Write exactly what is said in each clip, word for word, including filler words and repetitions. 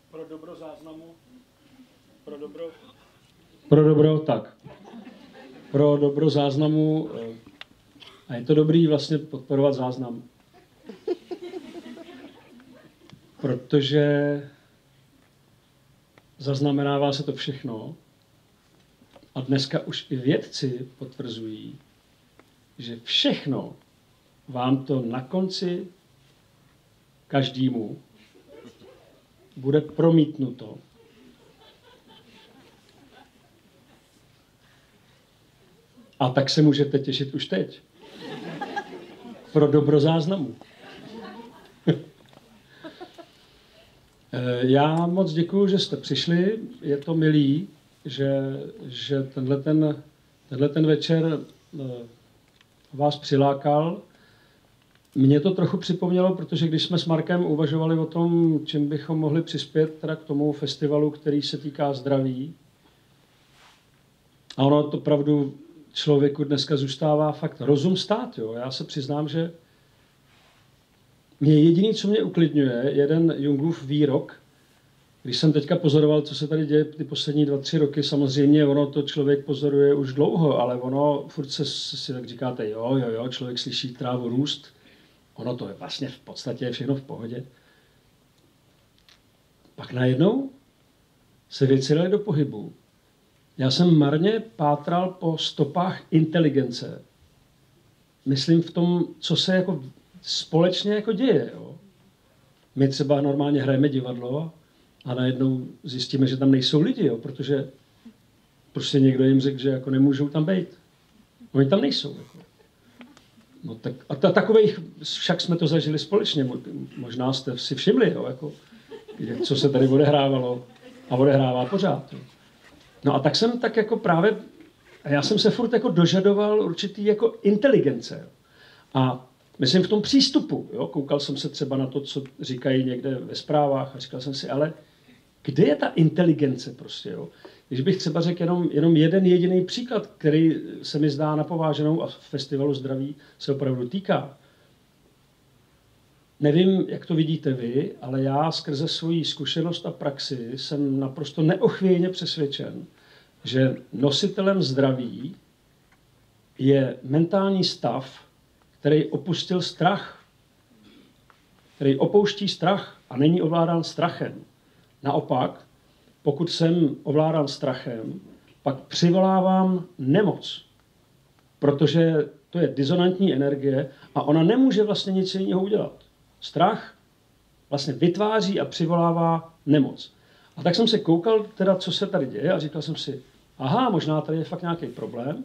pro dobro záznamu, pro dobro, pro dobro, tak, pro dobro záznamu, a je to dobrý vlastně podporovat záznam, protože zaznamenává se to všechno a dneska už i vědci potvrzují, že všechno vám to na konci každému bude promítnuto. A tak se můžete těšit už teď. Pro dobro záznamu. Já moc děkuju, že jste přišli. Je to milý, že, že tenhle, ten, tenhle ten večer vás přilákal. Mě to trochu připomnělo, protože když jsme s Markem uvažovali o tom, čím bychom mohli přispět teda k tomu festivalu, který se týká zdraví. A ono to opravdu člověku dneska zůstává fakt rozum stát. Jo. Já se přiznám, že mě jediný, co mě uklidňuje, jeden Jungův výrok, když jsem teďka pozoroval, co se tady děje ty poslední dva, tři roky, samozřejmě ono to člověk pozoruje už dlouho, ale ono furt se si tak říkáte, jo, jo, jo, člověk slyší trávu růst, ono to je vlastně v podstatě všechno v pohodě. Pak najednou se věci daly do pohybu. Já jsem marně pátral po stopách inteligence. Myslím v tom, co se jako společně jako děje. Jo. My třeba normálně hrajeme divadlo a najednou zjistíme, že tam nejsou lidi, jo, protože prostě někdo jim řekl, že jako nemůžou tam být. Oni tam nejsou. Jako. No tak, a ta, takových, však jsme to zažili společně, možná jste si všimli, jo, jako, co se tady odehrávalo a odehrává pořád. Jo. No a tak jsem tak jako právě, a já jsem se furt jako dožadoval určitý jako inteligence. Jo. A myslím v tom přístupu, jo, koukal jsem se třeba na to, co říkají někde ve zprávách a říkal jsem si, ale kde je ta inteligence prostě, jo? Když bych třeba řekl jenom, jenom jeden jediný příklad, který se mi zdá napováženou a festivalu zdraví se opravdu týká. Nevím, jak to vidíte vy, ale já skrze svoji zkušenost a praxi jsem naprosto neochvějně přesvědčen, že nositelem zdraví je mentální stav, který opustil strach, který opouští strach a není ovládán strachem. Naopak, pokud jsem ovládán strachem, pak přivolávám nemoc, protože to je disonantní energie a ona nemůže vlastně nic jiného udělat. Strach vlastně vytváří a přivolává nemoc. A tak jsem se koukal, teda, co se tady děje a říkal jsem si, aha, možná tady je fakt nějaký problém,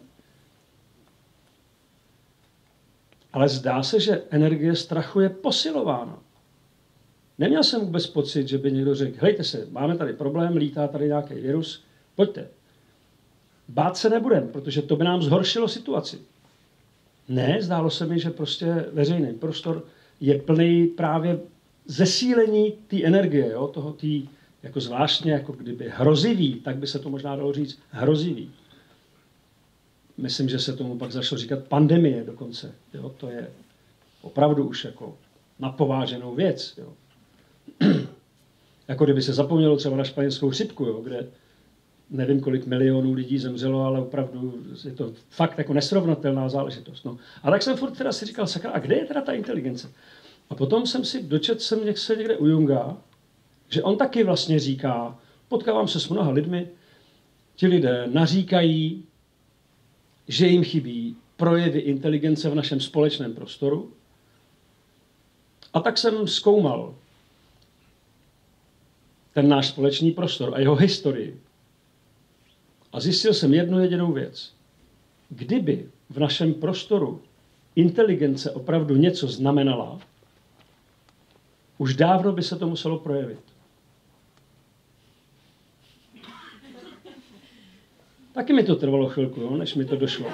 ale zdá se, že energie strachu je posilována. Neměl jsem vůbec pocit, že by někdo řekl, hejte se, máme tady problém, lítá tady nějaký virus, pojďte. Bát se nebudem, protože to by nám zhoršilo situaci. Ne, zdálo se mi, že prostě veřejný prostor je plný právě zesílení té energie, jo, toho tý, jako zvláštně, jako kdyby hrozivý, tak by se to možná dalo říct, hrozivý. Myslím, že se tomu pak začalo říkat pandemie dokonce. Jo? To je opravdu už jako napováženou věc. Jo? Jako kdyby se zapomnělo třeba na španělskou chřipku, jo? Kde nevím, kolik milionů lidí zemřelo, ale opravdu je to fakt jako nesrovnatelná záležitost. No. A tak jsem furt teda si říkal, sakra, a kde je teda ta inteligence? A potom jsem si dočetl jsem se někde u Junga, že on taky vlastně říká, potkávám se s mnoha lidmi, ti lidé naříkají, že jim chybí projevy inteligence v našem společném prostoru. A tak jsem zkoumal ten náš společný prostor a jeho historii. A zjistil jsem jednu jedinou věc. Kdyby v našem prostoru inteligence opravdu něco znamenala, už dávno by se to muselo projevit. Taky mi to trvalo chvilku, jo, než mi to došlo.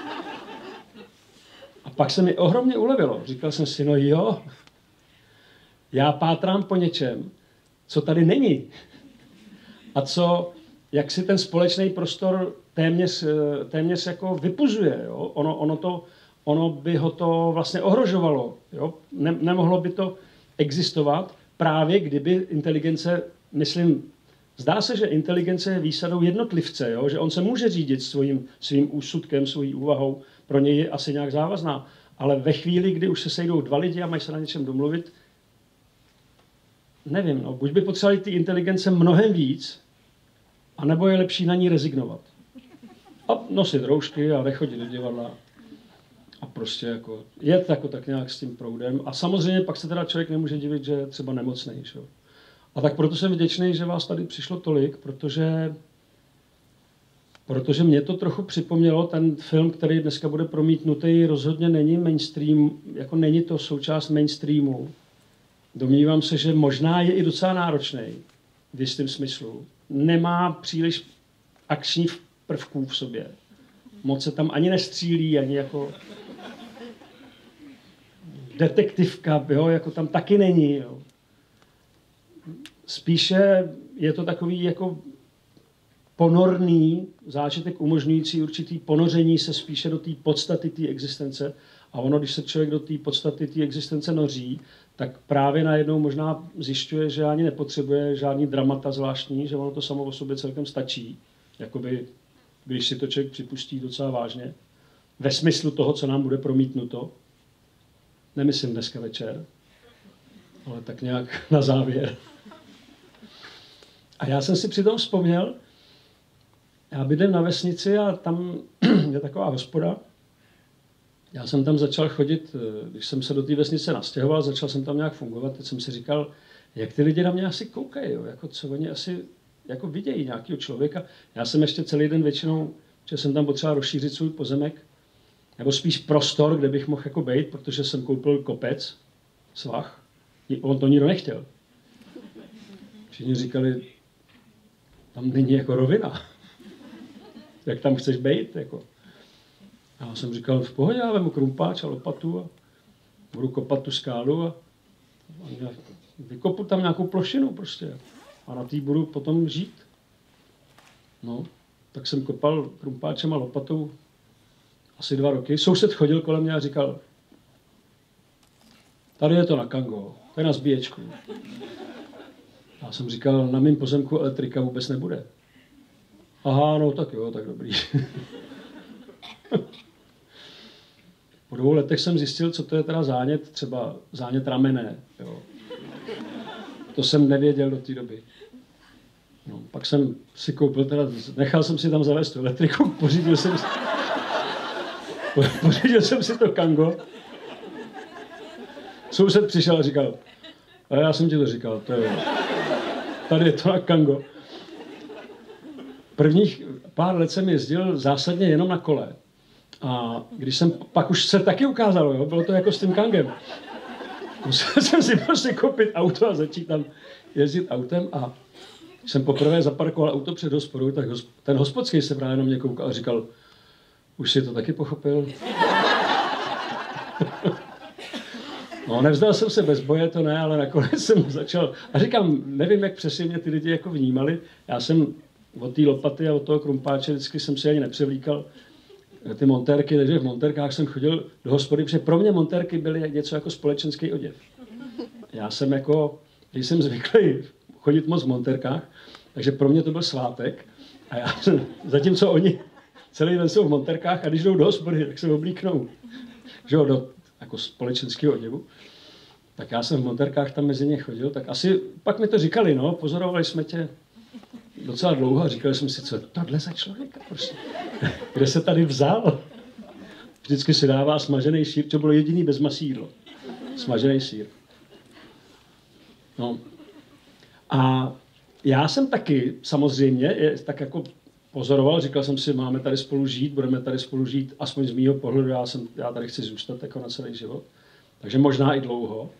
A pak se mi ohromně ulevilo. Říkal jsem si, no jo, já pátrám po něčem, co tady není. A co, jak si ten společný prostor téměř, téměř jako vypuzuje. Jo? Ono, ono, to, ono by ho to vlastně ohrožovalo. Jo? Ne, nemohlo by to existovat právě, kdyby inteligence myslím, zdá se, že inteligence je výsadou jednotlivce, jo? Že on se může řídit svým, svým úsudkem, svojí úvahou, pro něj je asi nějak závazná. Ale ve chvíli, kdy už se sejdou dva lidi a mají se na něčem domluvit, nevím, no, buď by potřebovali ty inteligence mnohem víc, anebo je lepší na ní rezignovat. A nosit roušky a nechodit do divadla. A prostě jako jet jako tak nějak s tím proudem. A samozřejmě pak se teda člověk nemůže divit, že je třeba nemocnej. Že? A tak proto jsem vděčný, že vás tady přišlo tolik, protože, protože mě to trochu připomnělo, ten film, který dneska bude promítnutý, rozhodně není mainstream, jako není to součást mainstreamu. Domnívám se, že možná je i docela náročný v jistém smyslu. Nemá příliš akčních prvků v sobě. Moc se tam ani nestřílí, ani jako detektivka, jo, jako tam taky není. Jo. Spíše je to takový jako ponorný zážitek umožňující určitý ponoření se spíše do té podstaty té existence. A ono, když se člověk do té podstaty té existence noří, tak právě najednou možná zjišťuje, že ani nepotřebuje žádný dramata zvláštní, že ono to samo o sobě celkem stačí. Jakoby, když si to člověk připustí docela vážně. Ve smyslu toho, co nám bude promítnuto. Nemyslím dneska večer, ale tak nějak na závěr. A já jsem si přitom vzpomněl, já bydlím na vesnici a tam je taková hospoda. Já jsem tam začal chodit, když jsem se do té vesnice nastěhoval, začal jsem tam nějak fungovat, teď jsem si říkal, jak ty lidi na mě asi koukají, jo? Jako co oni asi jako vidějí nějakého člověka. Já jsem ještě celý den většinou, že jsem tam potřeboval rozšířit svůj pozemek, nebo spíš prostor, kde bych mohl jako bejt, protože jsem koupil kopec, svah, on to nikdo nechtěl. Všichni říkali, tam není jako rovina. Jak tam chceš bejt, jako. A já jsem říkal, v pohodě, já vemu krumpáč a lopatu a budu kopat tu skálu a, a vykopu tam nějakou plošinu prostě. A na té budu potom žít. No, tak jsem kopal krumpáčem a lopatou asi dva roky. Soused chodil kolem mě a říkal, tady je to na Kango, to je na zbíječku. Já jsem říkal, na mém pozemku elektrika vůbec nebude. Aha, no tak jo, tak dobrý. Po dvou letech jsem zjistil, co to je teda zánět, třeba zánět ramene. Jo. To jsem nevěděl do té doby. No, pak jsem si koupil, teda, nechal jsem si tam zavést tu elektriku, pořídil jsem si, pořídil jsem si to Kango. Soused přišel a říkal, a já jsem ti to říkal, to je, tady je to na Kango. Prvních pár let jsem jezdil zásadně jenom na kole. A když jsem, pak už se taky ukázalo, jo, bylo to jako s tím Kangem. Musel jsem si prostě koupit auto a začít tam jezdit autem a když jsem poprvé zaparkoval auto před hospodou, tak ten hospodský se právě na mě koukal a říkal, už si to taky pochopil? No, nevzdal jsem se bez boje, to ne, ale nakonec jsem začal. A říkám, nevím, jak přesně mě ty lidi jako vnímali. Já jsem od té lopaty a od toho krumpáče vždycky jsem si ani nepřevlíkal ty montérky, takže v montérkách jsem chodil do hospody, protože pro mě montérky byly něco jako společenský oděv. Já jsem jako, když jsem zvyklý chodit moc v montérkách, takže pro mě to byl svátek. A já jsem, zatímco oni celý den jsou v montérkách a když jdou do hospody, tak se oblíknou, že jo, do jako společenského oděvu. Tak já jsem v montérkách tam mezi ně chodil, tak asi, pak mi to říkali, no, pozorovali jsme tě docela dlouho a říkali jsme si, co je tohle za člověka, prostě. Kde se tady vzal? Vždycky si dává smažený sýr, to bylo jediný bezmasý jídlo. Smažený sýr. No. A já jsem taky, samozřejmě, je, tak jako pozoroval, říkal jsem si, máme tady spolu žít, budeme tady spolu žít, aspoň z mýho pohledu, já, jsem, já tady chci zůstat jako na celý život. Takže možná i dlouho.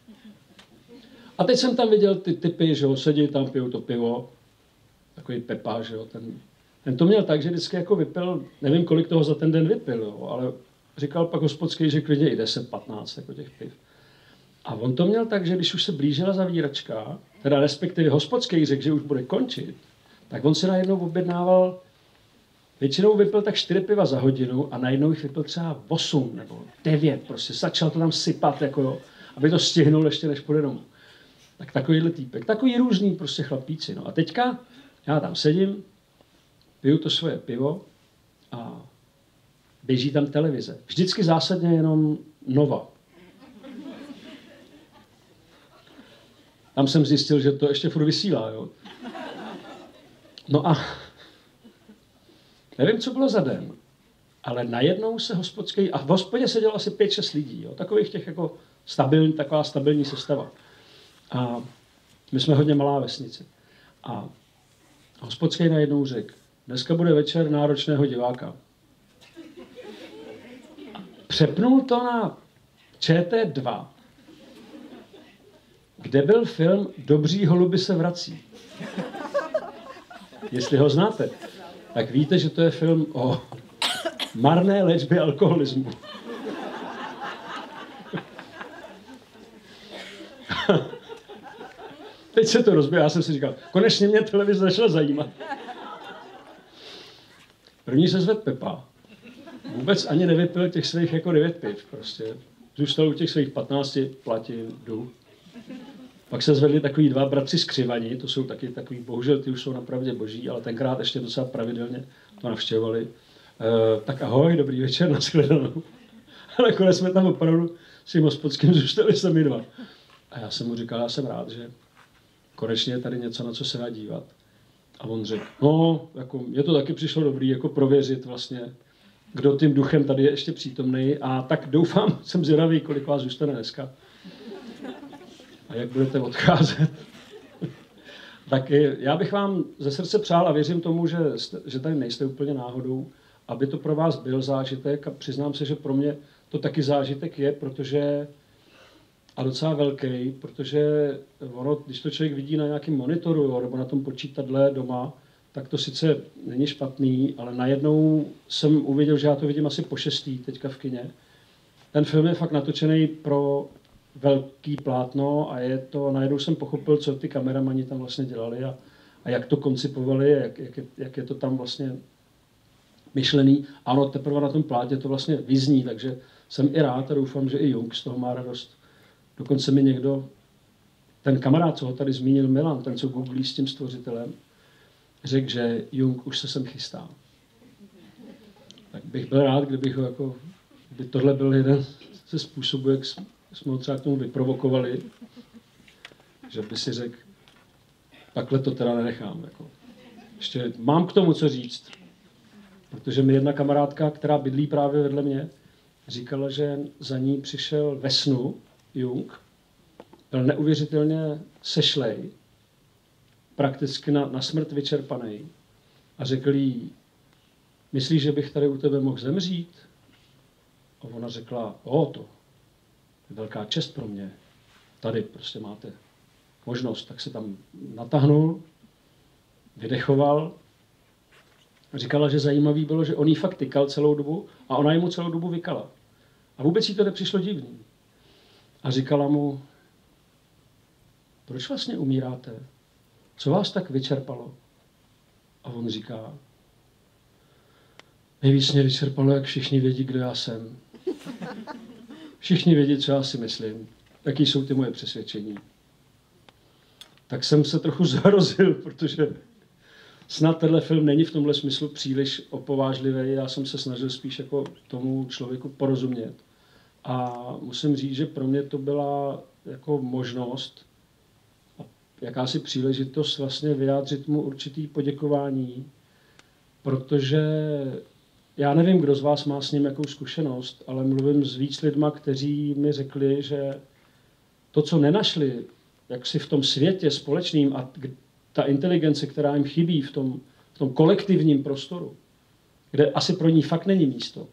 A teď jsem tam viděl ty typy, že jo, sedí tam, pijou to pivo, takový Pepa, že jo, ten, ten to měl tak, že vždycky jako vypil, nevím, kolik toho za ten den vypil, jo, ale říkal pak hospodský, že klidně i deset patnáct jako těch piv. A on to měl tak, že když už se blížila zavíračka, teda respektive hospodský řekl, že už bude končit, tak on si najednou objednával, většinou vypil tak čtyři piva za hodinu a najednou jich vypil třeba osm nebo devět, prostě začal to tam sypat, jako, aby to stihnul ještě, než půjde domů. Tak takovýhle týpek, takový různý prostě chlapíci. No a teďka já tam sedím, piju to svoje pivo a běží tam televize. Vždycky zásadně jenom Nova. Tam jsem zjistil, že to ještě furt vysílá, jo. No a nevím, co bylo za den, ale najednou se hospodský, a v hospodě sedělo asi pět, šest lidí, jo, takových těch jako stabilní, taková stabilní sestava. A my jsme hodně malá vesnice. A hospodský najednou řekl, dneska bude večer náročného diváka. Přepnul to na Č T dva, kde byl film Dobří holuby se vrací. Jestli ho znáte, tak víte, že to je film o marné léčbě alkoholismu. Teď se to rozběhlo, já jsem si říkal, konečně mě televize začala zajímat. První se zvedl Pepa. Vůbec ani nevypil těch svých jako devět piv, prostě. Zůstal u těch svých patnácti, platím, jdu. Pak se zvedli takový dva bratři skřivaní, to jsou taky takový, bohužel ty už jsou napravdě boží, ale tenkrát ještě docela pravidelně to navštěvovali. E, tak ahoj, dobrý večer, nashledanou. A nakonec jsme tam opravdu s tím hospodským zůstali sami dva. A já jsem mu říkal, já jsem rád, že konečně je tady něco, na co se dá dívat. A on řekl, no, jako, mě to taky přišlo dobrý, jako prověřit vlastně, kdo tím duchem tady je ještě přítomný. A tak doufám, jsem zvědavý, kolik vás zůstane dneska. A jak budete odcházet. Tak já bych vám ze srdce přál a věřím tomu, že, jste, že tady nejste úplně náhodou, aby to pro vás byl zážitek a přiznám se, že pro mě to taky zážitek je, protože a docela velký, protože ono, když to člověk vidí na nějakém monitoru jo, nebo na tom počítadle doma, tak to sice není špatný, ale najednou jsem uviděl, že já to vidím asi po šestý teďka v kině. Ten film je fakt natočený pro velký plátno a je to, najednou jsem pochopil, co ty kameramani tam vlastně dělali a, a jak to koncipovali, jak, jak, je, jak je to tam vlastně myšlený. A ono teprve na tom plátě to vlastně vyzní, takže jsem i rád a doufám, že i Jung z toho má radost. Dokonce mi někdo, ten kamarád, co ho tady zmínil Milan, ten, co googlí s tím stvořitelem, řekl, že Jung už se sem chystá. Tak bych byl rád, kdybych ho jako, kdyby tohle byl jeden ze způsobů, jak jsme ho třeba k tomu vyprovokovali, že by si řekl, takhle to teda nenechám. Jako. Ještě mám k tomu co říct, protože mi jedna kamarádka, která bydlí právě vedle mě, říkala, že za ní přišel ve snu Jung, byl neuvěřitelně sešlej, prakticky na, na smrt vyčerpaný a řekl jí, myslíš, že bych tady u tebe mohl zemřít? A ona řekla, o to, je velká čest pro mě, tady prostě máte možnost, tak se tam natahnul, vydechoval. Říkala, že zajímavý bylo, že on jí fakt tykal celou dobu a ona jemu celou dobu vykala. A vůbec jí to nepřišlo divný. A říkala mu, proč vlastně umíráte? Co vás tak vyčerpalo? A on říká, nejvíc mě vyčerpalo, jak všichni vědí, kdo já jsem. Všichni vědí, co já si myslím, jaký jsou ty moje přesvědčení. Tak jsem se trochu zahrozil, protože snad tenhle film není v tomhle smyslu příliš opovážlivý. Já jsem se snažil spíš jako tomu člověku porozumět. A musím říct, že pro mě to byla jako možnost, jakási příležitost vlastně vyjádřit mu určitý poděkování, protože já nevím, kdo z vás má s ním jakou zkušenost, ale mluvím s víc lidma, kteří mi řekli, že to, co nenašli, jak si v tom světě společným a ta inteligence, která jim chybí v tom, v tom kolektivním prostoru, kde asi pro ní fakt není místo,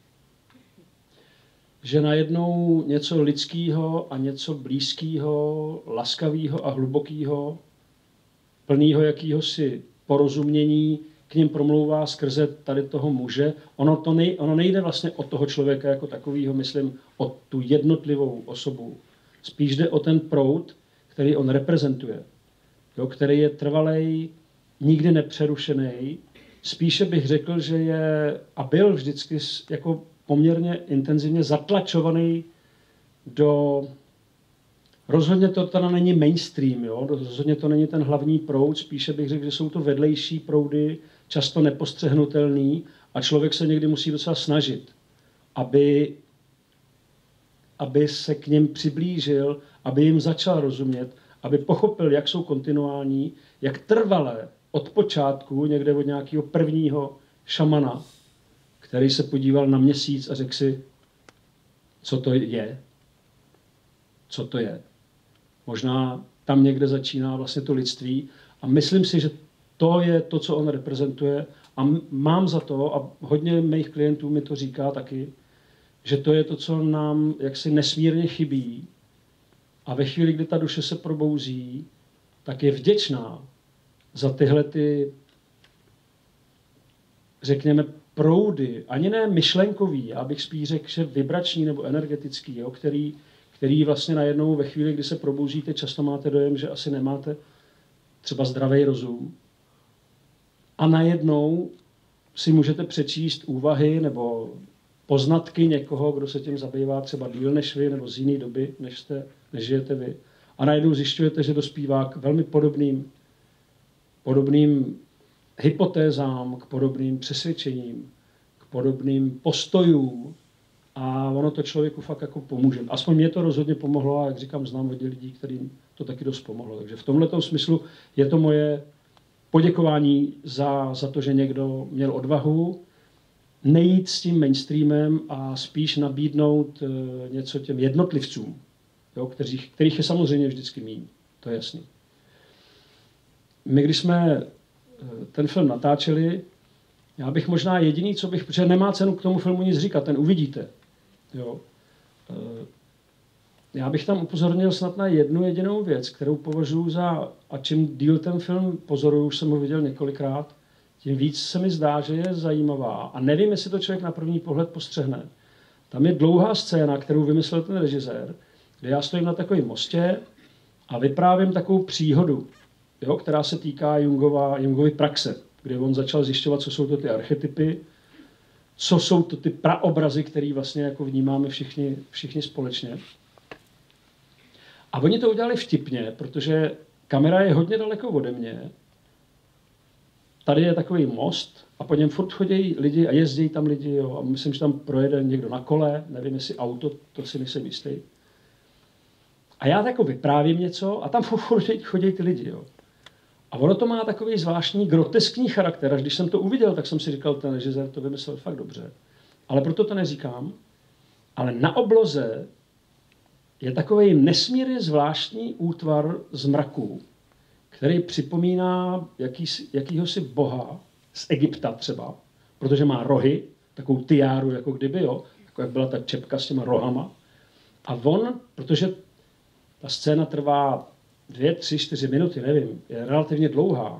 že najednou něco lidského a něco blízkého, laskavého a hlubokého, plného jakýhosi porozumění k něm promlouvá skrze tady toho muže. Ono, to nej, ono nejde vlastně o toho člověka jako takového, myslím, o tu jednotlivou osobu. Spíš jde o ten proud, který on reprezentuje, jo, který je trvalej, nikdy nepřerušený. Spíše bych řekl, že je a byl vždycky jako poměrně intenzivně zatlačovaný do Rozhodně to teda není mainstream, jo? Rozhodně to není ten hlavní proud, spíše bych řekl, že jsou to vedlejší proudy, často nepostřehnutelný a člověk se někdy musí docela snažit, aby, aby se k nim přiblížil, aby jim začal rozumět, aby pochopil, jak jsou kontinuální, jak trvalé od počátku, někde od nějakého prvního šamana, který se podíval na měsíc a řekl si, co to je, co to je. Možná tam někde začíná vlastně to lidství a myslím si, že to je to, co on reprezentuje a mám za to, a hodně mých klientů mi to říká taky, že to je to, co nám jaksi nesmírně chybí a ve chvíli, kdy ta duše se probouzí, tak je vděčná za tyhle ty, řekněme, proudy, ani ne myšlenkový, já bych spíš řekl, že vibrační nebo energetický, jo, který, který vlastně najednou ve chvíli, kdy se probouzíte, často máte dojem, že asi nemáte třeba zdravý rozum. A najednou si můžete přečíst úvahy nebo poznatky někoho, kdo se tím zabývá třeba díl než vy, nebo z jiné doby, než, jste, než žijete vy. A najednou zjišťujete, že dospívá k velmi podobným, podobným hypotézám, k podobným přesvědčením, k podobným postojům a ono to člověku fakt jako pomůže. Aspoň mě to rozhodně pomohlo a jak říkám, znám hodně lidí, kterým to taky dost pomohlo. Takže v tomhletom smyslu je to moje poděkování za, za to, že někdo měl odvahu nejít s tím mainstreamem a spíš nabídnout e, něco těm jednotlivcům, jo, kterých, kterých je samozřejmě vždycky míň, to je jasný. My, když jsme ten film natáčeli, já bych možná jediný, co bych, protože nemá cenu k tomu filmu nic říkat, ten uvidíte. Jo. Já bych tam upozornil snad na jednu jedinou věc, kterou považuji za, a čím díl ten film pozoruju, už jsem ho viděl několikrát, tím víc se mi zdá, že je zajímavá. A nevím, jestli to člověk na první pohled postřehne. Tam je dlouhá scéna, kterou vymyslel ten režisér, kde já stojím na takovém mostě a vyprávím takovou příhodu, jo, která se týká Jungova, Jungovy praxe, kde on začal zjišťovat, co jsou to ty archetypy, co jsou to ty praobrazy, které vlastně jako vnímáme všichni, všichni společně. A oni to udělali vtipně, protože kamera je hodně daleko ode mě. Tady je takový most a po něm furt chodí lidi a jezdí tam lidi. Jo, a myslím, že tam projede někdo na kole, nevím, jestli auto, to si nejsem jistý. A já jako vyprávím něco a tam furt chodí ty lidi. Jo. A ono to má takový zvláštní groteskní charakter. Až když jsem to uviděl, tak jsem si říkal, ten režisér to vymyslel fakt dobře. Ale proto to neříkám. Ale na obloze je takový nesmírně zvláštní útvar z mraků, který připomíná jaký, jakýhosi boha z Egypta třeba, protože má rohy, takovou tiáru, jako kdyby, jo, jako jak byla ta čepka s těma rohama. A on, protože ta scéna trvá dvě, tři, čtyři minuty, nevím, je relativně dlouhá.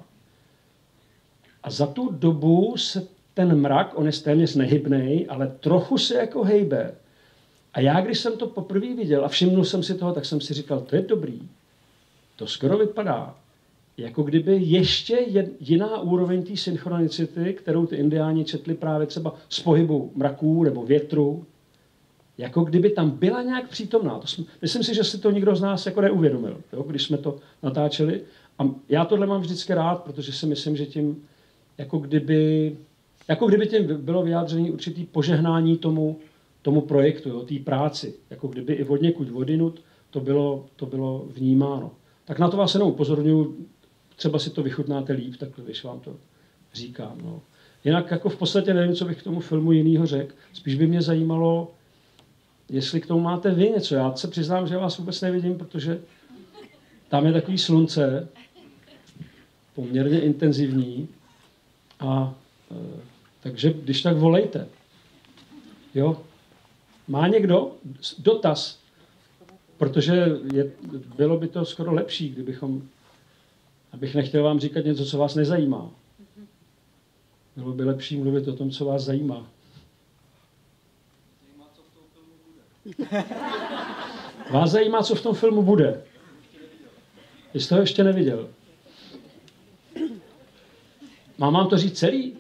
A za tu dobu se ten mrak, on je téměř nehybnej, ale trochu se jako hejbe. A já, když jsem to poprvé viděl a všimnul jsem si toho, tak jsem si říkal, to je dobrý. To skoro vypadá, jako kdyby ještě jiná úroveň té synchronicity, kterou ty indiáni četli právě třeba z pohybu mraků nebo větru, jako kdyby tam byla nějak přítomná. To jsme, myslím si, že si to nikdo z nás jako neuvědomil, jo, když jsme to natáčeli. A já tohle mám vždycky rád, protože si myslím, že tím, jako kdyby, jako kdyby tím bylo vyjádření určitý požehnání tomu, tomu projektu, té práci. Jako kdyby i od někud odinut to bylo, to bylo vnímáno. Tak na to vás jenom upozorňuji, třeba si to vychutnáte líp, tak když vám to říkám. No. Jinak jako v podstatě nevím, co bych k tomu filmu jinýho řekl. Spíš by mě zajímalo, jestli k tomu máte vy něco. Já se přiznám, že vás vůbec nevidím, protože tam je takový slunce, poměrně intenzivní. A e, takže když tak volejte. Jo? Má někdo dotaz? Protože je, bylo by to skoro lepší, kdybychom, abych nechtěl vám říkat něco, co vás nezajímá. Bylo by lepší mluvit o tom, co vás zajímá. Vás zajímá, co v tom filmu bude? Vy jste ho ještě neviděl. Mám vám to říct celý?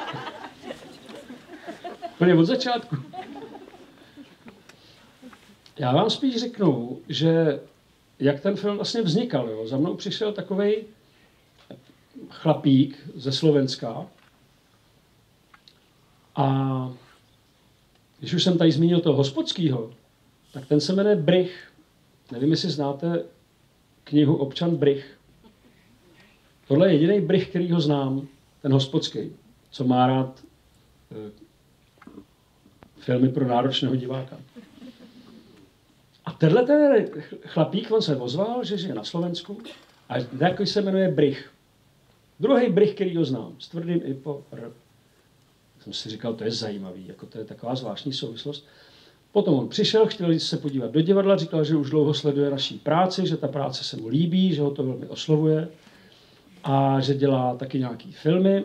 Úplně od začátku. Já vám spíš řeknu, že jak ten film vlastně vznikal. Jo? Za mnou přišel takovej chlapík ze Slovenska a když už jsem tady zmínil toho Hospodskýho, tak ten se jmenuje Brych. Nevím, jestli znáte knihu Občan Brych. Tohle je jediný Brych, který ho znám, ten Hospodský, co má rád e, filmy pro náročného diváka. A tenhle ten chlapík, on se ozval, že žije na Slovensku a takový se jmenuje Brych. Druhý Brych, který ho znám, s tvrdým i po R. Jsem si říkal, to je zajímavý, jako to je taková zvláštní souvislost. Potom on přišel, chtěl se podívat do divadla, říkal, že už dlouho sleduje naší práci, že ta práce se mu líbí, že ho to velmi oslovuje a že dělá taky nějaký filmy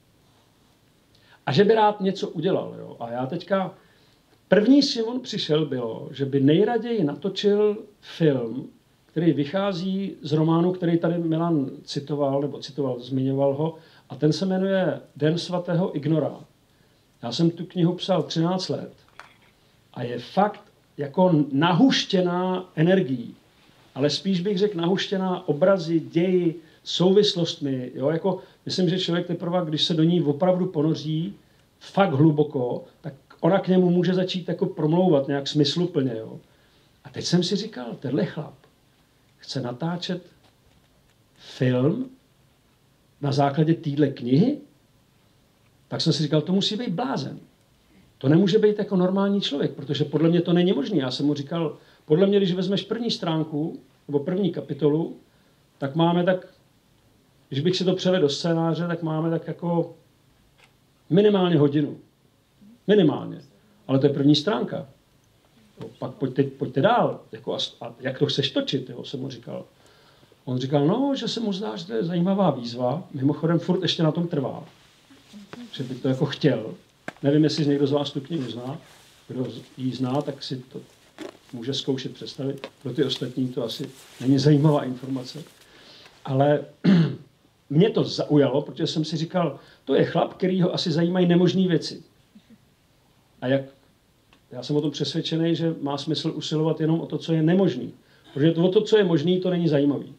a že by rád něco udělal. Jo. A já teďka, první, s čím on přišel, bylo, že by nejraději natočil film, který vychází z románu, který tady Milan citoval, nebo citoval, zmiňoval ho, a ten se jmenuje Den svatého Ignora. Já jsem tu knihu psal třináct let a je fakt jako nahuštěná energií, ale spíš bych řekl nahuštěná obrazy, ději, souvislostmi. Jo? Jako, myslím, že člověk teprve, když se do ní opravdu ponoří fakt hluboko, tak ona k němu může začít jako promlouvat nějak smysluplně. Jo? A teď jsem si říkal, tenhle chlap chce natáčet film na základě téhle knihy, tak jsem si říkal, to musí být blázen. To nemůže být jako normální člověk, protože podle mě to není možné. Já jsem mu říkal, podle mě, když vezmeš první stránku, nebo první kapitolu, tak máme tak, když bych si to převedl do scénáře, tak máme tak jako minimálně hodinu. Minimálně. Ale to je první stránka. No, pak pojďte, pojďte dál. Jako a, a jak to chceš točit, jo, jsem mu říkal. On říkal, no, že se mu zdá, že to je zajímavá výzva. Mimochodem furt ještě na tom trvá. Že by to jako chtěl. Nevím, jestli někdo z vás tu knihu zná. Kdo ji zná, tak si to může zkoušet představit. Pro ty ostatní to asi není zajímavá informace. Ale mě to zaujalo, protože jsem si říkal, to je chlap, který ho asi zajímají nemožné věci. A jak, já jsem o tom přesvědčený, že má smysl usilovat jenom o to, co je nemožný. Protože to, o to, co je možný, to není zajímavý.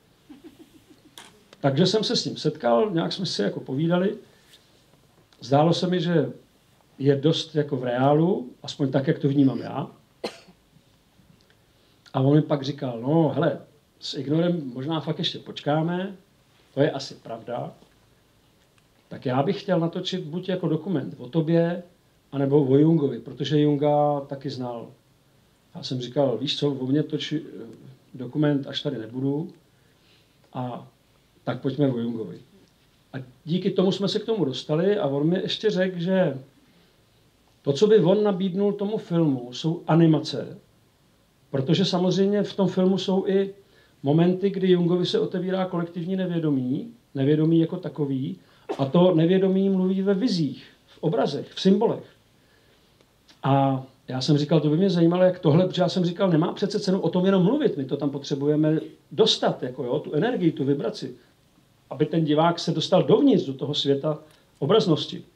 Takže jsem se s ním setkal, nějak jsme si jako povídali. Zdálo se mi, že je dost jako v reálu, aspoň tak, jak to vnímám já. A on mi pak říkal, no hele, s Ignorem možná fakt ještě počkáme, to je asi pravda. Tak já bych chtěl natočit buď jako dokument o tobě, anebo o Jungovi, protože Junga taky znal. Já jsem říkal, víš co, o mně točí dokument, až tady nebudu, a tak pojďme o Jungovi. A díky tomu jsme se k tomu dostali a on mi ještě řekl, že to, co by on nabídnul tomu filmu, jsou animace, protože samozřejmě v tom filmu jsou i momenty, kdy Jungovi se otevírá kolektivní nevědomí, nevědomí jako takový, a to nevědomí mluví ve vizích, v obrazech, v symbolech. A já jsem říkal, to by mě zajímalo, jak tohle, protože já jsem říkal, nemá přece cenu o tom jenom mluvit, my to tam potřebujeme dostat, jako jo, tu energii, tu vibraci, aby ten divák se dostal dovnitř do toho světa obraznosti.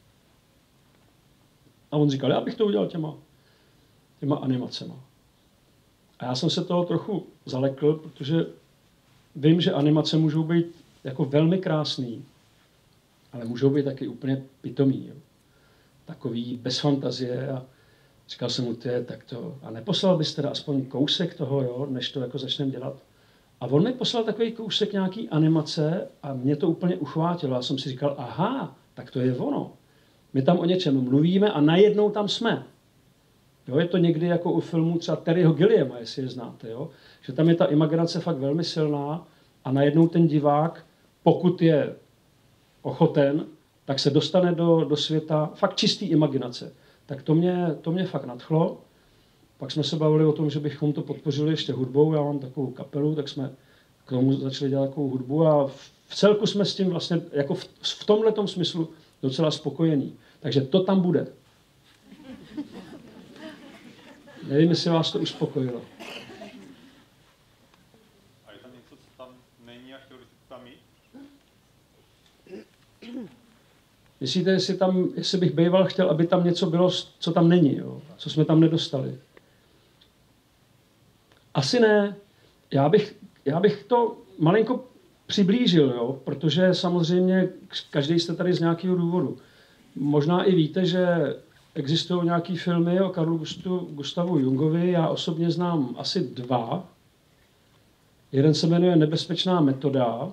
A on říkal, já bych to udělal těma, těma animacema. A já jsem se toho trochu zalekl, protože vím, že animace můžou být jako velmi krásný, ale můžou být taky úplně pitomý. Jo. Takový bez fantazie. A říkal jsem mu, tě, tak to, a neposlal bys teda aspoň kousek toho, jo, než to jako začneme dělat. A on mi poslal takový kousek nějaký animace a mě to úplně uchvátilo. Já jsem si říkal, aha, tak to je ono. My tam o něčem mluvíme a najednou tam jsme. Jo, je to někdy jako u filmů třeba Terryho Gilliama, jestli je znáte, jo? Že tam je ta imaginace fakt velmi silná a najednou ten divák, pokud je ochoten, tak se dostane do, do světa fakt čistý imaginace. Tak to mě, to mě fakt nadchlo. Pak jsme se bavili o tom, že bychom to podpořili ještě hudbou. Já mám takovou kapelu, tak jsme k tomu začali dělat takovou hudbu a v, v celku jsme s tím vlastně jako v, v tomhletom smyslu docela spokojení. Takže to tam bude. Nevím, jestli vás to uspokojilo. A je tam něco, co tam není a chtěl byste tam mít? Myslíte, jestli, tam, jestli bych býval chtěl, aby tam něco bylo, co tam není, jo? Co jsme tam nedostali? Asi ne. Já bych, já bych to malinko přiblížil, jo? Protože samozřejmě každý jste tady z nějakého důvodu. Možná i víte, že existují nějaké filmy o Karlu Gustavu Jungovi. Já osobně znám asi dva. Jeden se jmenuje Nebezpečná metoda.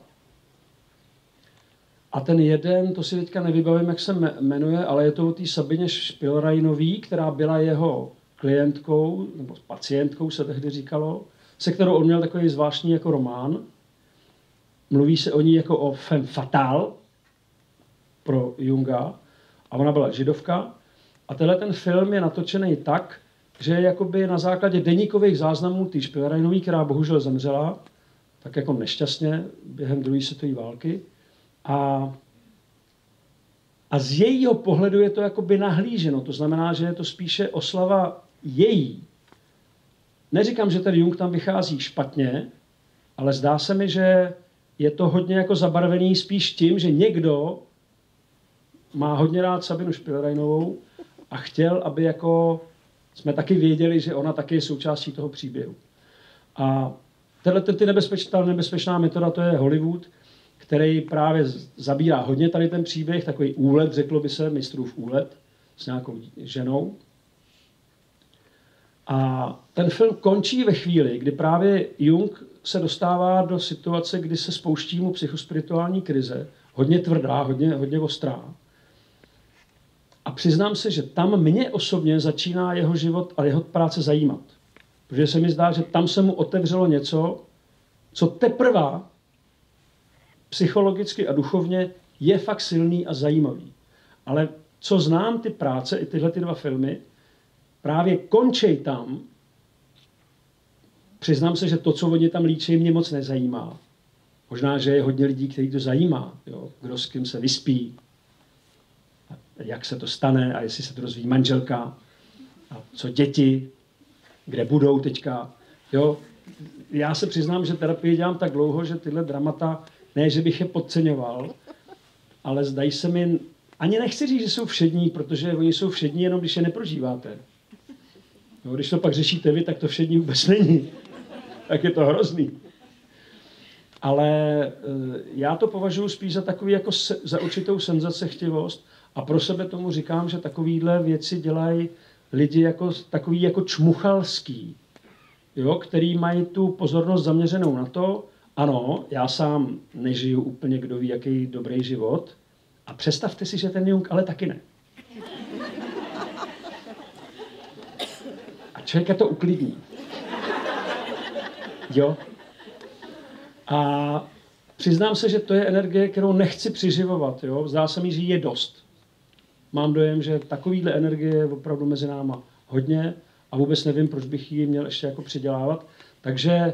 A ten jeden, to si teďka nevybavím, jak se jmenuje, ale je to o té Sabině Špilrajnový, která byla jeho klientkou, nebo pacientkou se tehdy říkalo, se kterou on měl takový zvláštní jako román. Mluví se o ní jako o femme fatale pro Junga. A ona byla židovka. A tenhle ten film je natočený tak, že je jakoby na základě deníkových záznamů té Špilrajnový, která bohužel zemřela, tak jako nešťastně během druhé světové války. A, a z jejího pohledu je to jakoby nahlíženo. To znamená, že je to spíše oslava její. Neříkám, že ten Jung tam vychází špatně, ale zdá se mi, že je to hodně jako zabarvený spíš tím, že někdo má hodně rád Sabinu Špilrajnovou a chtěl, aby jako jsme taky věděli, že ona taky je součástí toho příběhu. A tahle ty nebezpečná, nebezpečná metoda, to je Hollywood, který právě zabírá hodně tady ten příběh, takový úlet, řeklo by se, mistrův úlet s nějakou ženou. A ten film končí ve chvíli, kdy právě Jung se dostává do situace, kdy se spouští mu psychospirituální krize, hodně tvrdá, hodně, hodně ostrá. A přiznám se, že tam mě osobně začíná jeho život a jeho práce zajímat. Protože se mi zdá, že tam se mu otevřelo něco, co teprve psychologicky a duchovně je fakt silný a zajímavý. Ale co znám ty práce, i tyhle ty dva filmy, právě končej tam. Přiznám se, že to, co oni tam líčí, mě moc nezajímá. Možná, že je hodně lidí, kteří to zajímá. Jo? Kdo s kým se vyspí, jak se to stane a jestli se to dozví manželka, a co děti, kde budou teďka. Jo? Já se přiznám, že terapii dělám tak dlouho, že tyhle dramata, ne, že bych je podceňoval, ale zdají se mi, ani nechci říct, že jsou všední, protože oni jsou všední jenom, když je neprožíváte. No, když to pak řešíte vy, tak to všední vůbec není. Tak je to hrozný. Ale e, já to považuji spíš za takový jako se, za určitou senzacechtivost a pro sebe tomu říkám, že takovýhle věci dělají lidi jako, takový jako čmuchalský, jo, který mají tu pozornost zaměřenou na to, ano, já sám nežiju úplně kdo ví, jaký dobrý život a představte si, že ten Jung ale taky ne. A člověka to uklidní. Jo. A přiznám se, že to je energie, kterou nechci přiživovat. Jo? Zdá se mi, že je dost. Mám dojem, že takovýhle energie je opravdu mezi náma hodně a vůbec nevím, proč bych ji měl ještě jako přidělávat. Takže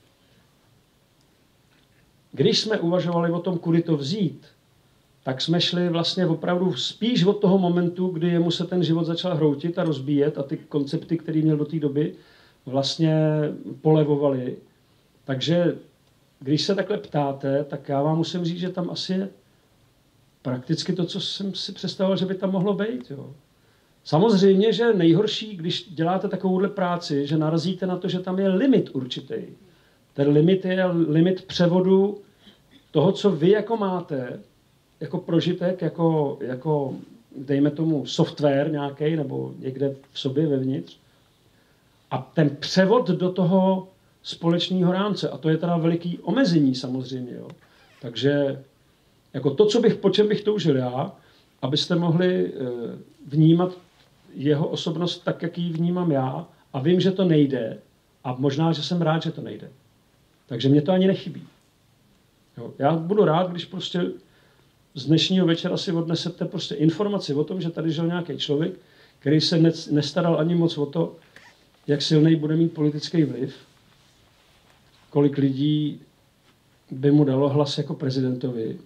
když jsme uvažovali o tom, kudy to vzít, tak jsme šli vlastně opravdu spíš od toho momentu, kdy jemu se ten život začal hroutit a rozbíjet a ty koncepty, které měl do té doby, vlastně polevovaly. Takže když se takhle ptáte, tak já vám musím říct, že tam asi je prakticky to, co jsem si představoval, že by tam mohlo být. Jo. Samozřejmě, že nejhorší, když děláte takovouhle práci, že narazíte na to, že tam je limit určitý. Ten limit je limit převodu toho, co vy jako máte, jako prožitek, jako, jako dejme tomu software nějaký nebo někde v sobě vevnitř. A ten převod do toho společného rámce. A to je teda veliký omezení samozřejmě. Jo. Takže jako to, co bych, po čem bych toužil já, abyste mohli vnímat jeho osobnost tak, jak ji vnímám já. A vím, že to nejde. A možná, že jsem rád, že to nejde. Takže mě to ani nechybí. Jo. Já budu rád, když prostě z dnešního večera si odnesete prostě informaci o tom, že tady žil nějaký člověk, který se nestaral ani moc o to, jak silný bude mít politický vliv, kolik lidí by mu dalo hlas jako prezidentovi,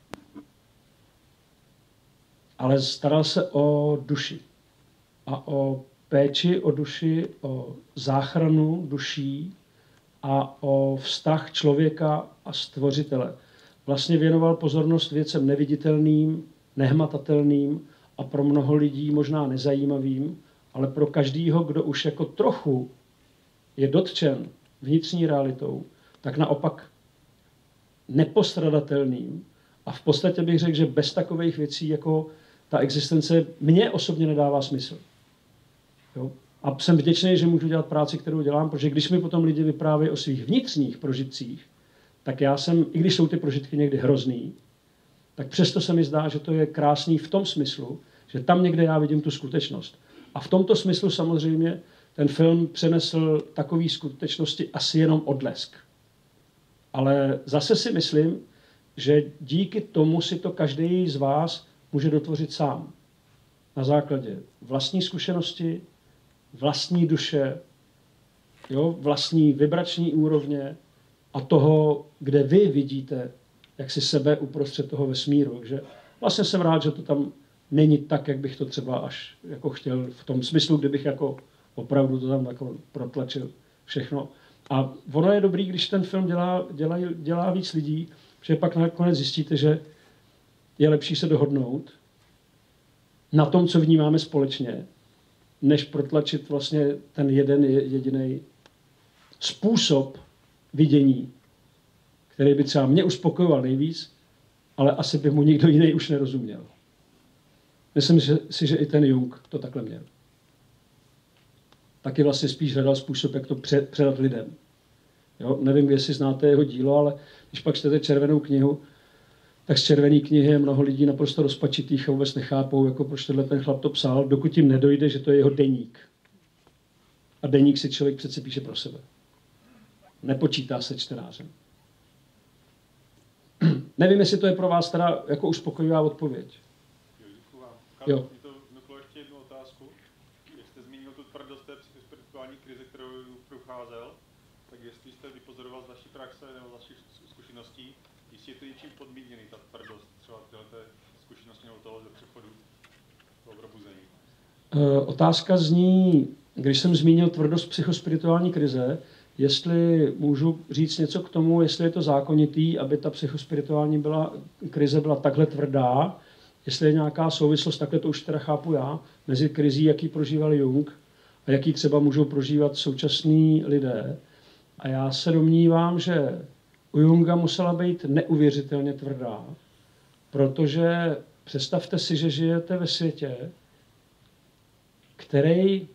ale staral se o duši a o péči o duši, o záchranu duší a o vztah člověka a stvořitele. Vlastně věnoval pozornost věcem neviditelným, nehmatatelným a pro mnoho lidí možná nezajímavým, ale pro každýho, kdo už jako trochu je dotčen vnitřní realitou, tak naopak nepostradatelným. A v podstatě bych řekl, že bez takových věcí, jako ta existence, mně osobně nedává smysl. Jo? A jsem vděčný, že můžu dělat práci, kterou dělám, protože když mi potom lidi vyprávějí o svých vnitřních prožitcích, tak já jsem, i když jsou ty prožitky někdy hrozný, tak přesto se mi zdá, že to je krásný v tom smyslu, že tam někde já vidím tu skutečnost. A v tomto smyslu samozřejmě ten film přenesl takové skutečnosti asi jenom odlesk. Ale zase si myslím, že díky tomu si to každý z vás může dotvořit sám. Na základě vlastní zkušenosti, vlastní duše, jo, vlastní vibrační úrovně a toho, kde vy vidíte, jak si sebe uprostřed toho vesmíru. Takže vlastně jsem rád, že to tam není tak, jak bych to třeba až jako chtěl v tom smyslu, kdybych jako opravdu to tam jako protlačil všechno. A ono je dobrý, když ten film dělá, dělá, dělá víc lidí, že pak nakonec zjistíte, že je lepší se dohodnout na tom, co vnímáme společně, než protlačit vlastně ten jeden jediný způsob vidění, který by třeba mě uspokojoval nejvíc, ale asi by mu nikdo jiný už nerozuměl. Myslím že, si, že i ten Jung to takhle měl. Taky vlastně spíš hledal způsob, jak to předat lidem. Jo? Nevím, jestli znáte jeho dílo, ale když pak čtete Červenou knihu, tak z Červené knihy je mnoho lidí naprosto rozpačitých a vůbec nechápou, jako proč tenhle ten chlap to psal, dokud jim nedojde, že to je jeho deník. A deník si člověk přece píše pro sebe. Nepočítá se čtenářem. Nevím, jestli to je pro vás teda jako uspokojivá odpověď. Jo, děkuji vám. Jo. Mě to vnuklo ještě jednu otázku. Jak jste zmínil tu tvrdost té psychospirituální krize, kterou procházel, tak jestli jste vypozoroval z vaší praxe nebo z vašich zkušeností, jestli je to něčím podmíněný, ta tvrdost, třeba tyhle zkušenosti nebo toho přechodu, toho probuzení? Otázka zní, když jsem zmínil tvrdost psychospirituální krize, jestli můžu říct něco k tomu, jestli je to zákonitý, aby ta psychospirituální byla, krize byla takhle tvrdá, jestli je nějaká souvislost, takhle to už teda chápu já, mezi krizí, jaký prožíval Jung a jaký třeba můžou prožívat současní lidé. A já se domnívám, že u Junga musela být neuvěřitelně tvrdá, protože představte si, že žijete ve světě, který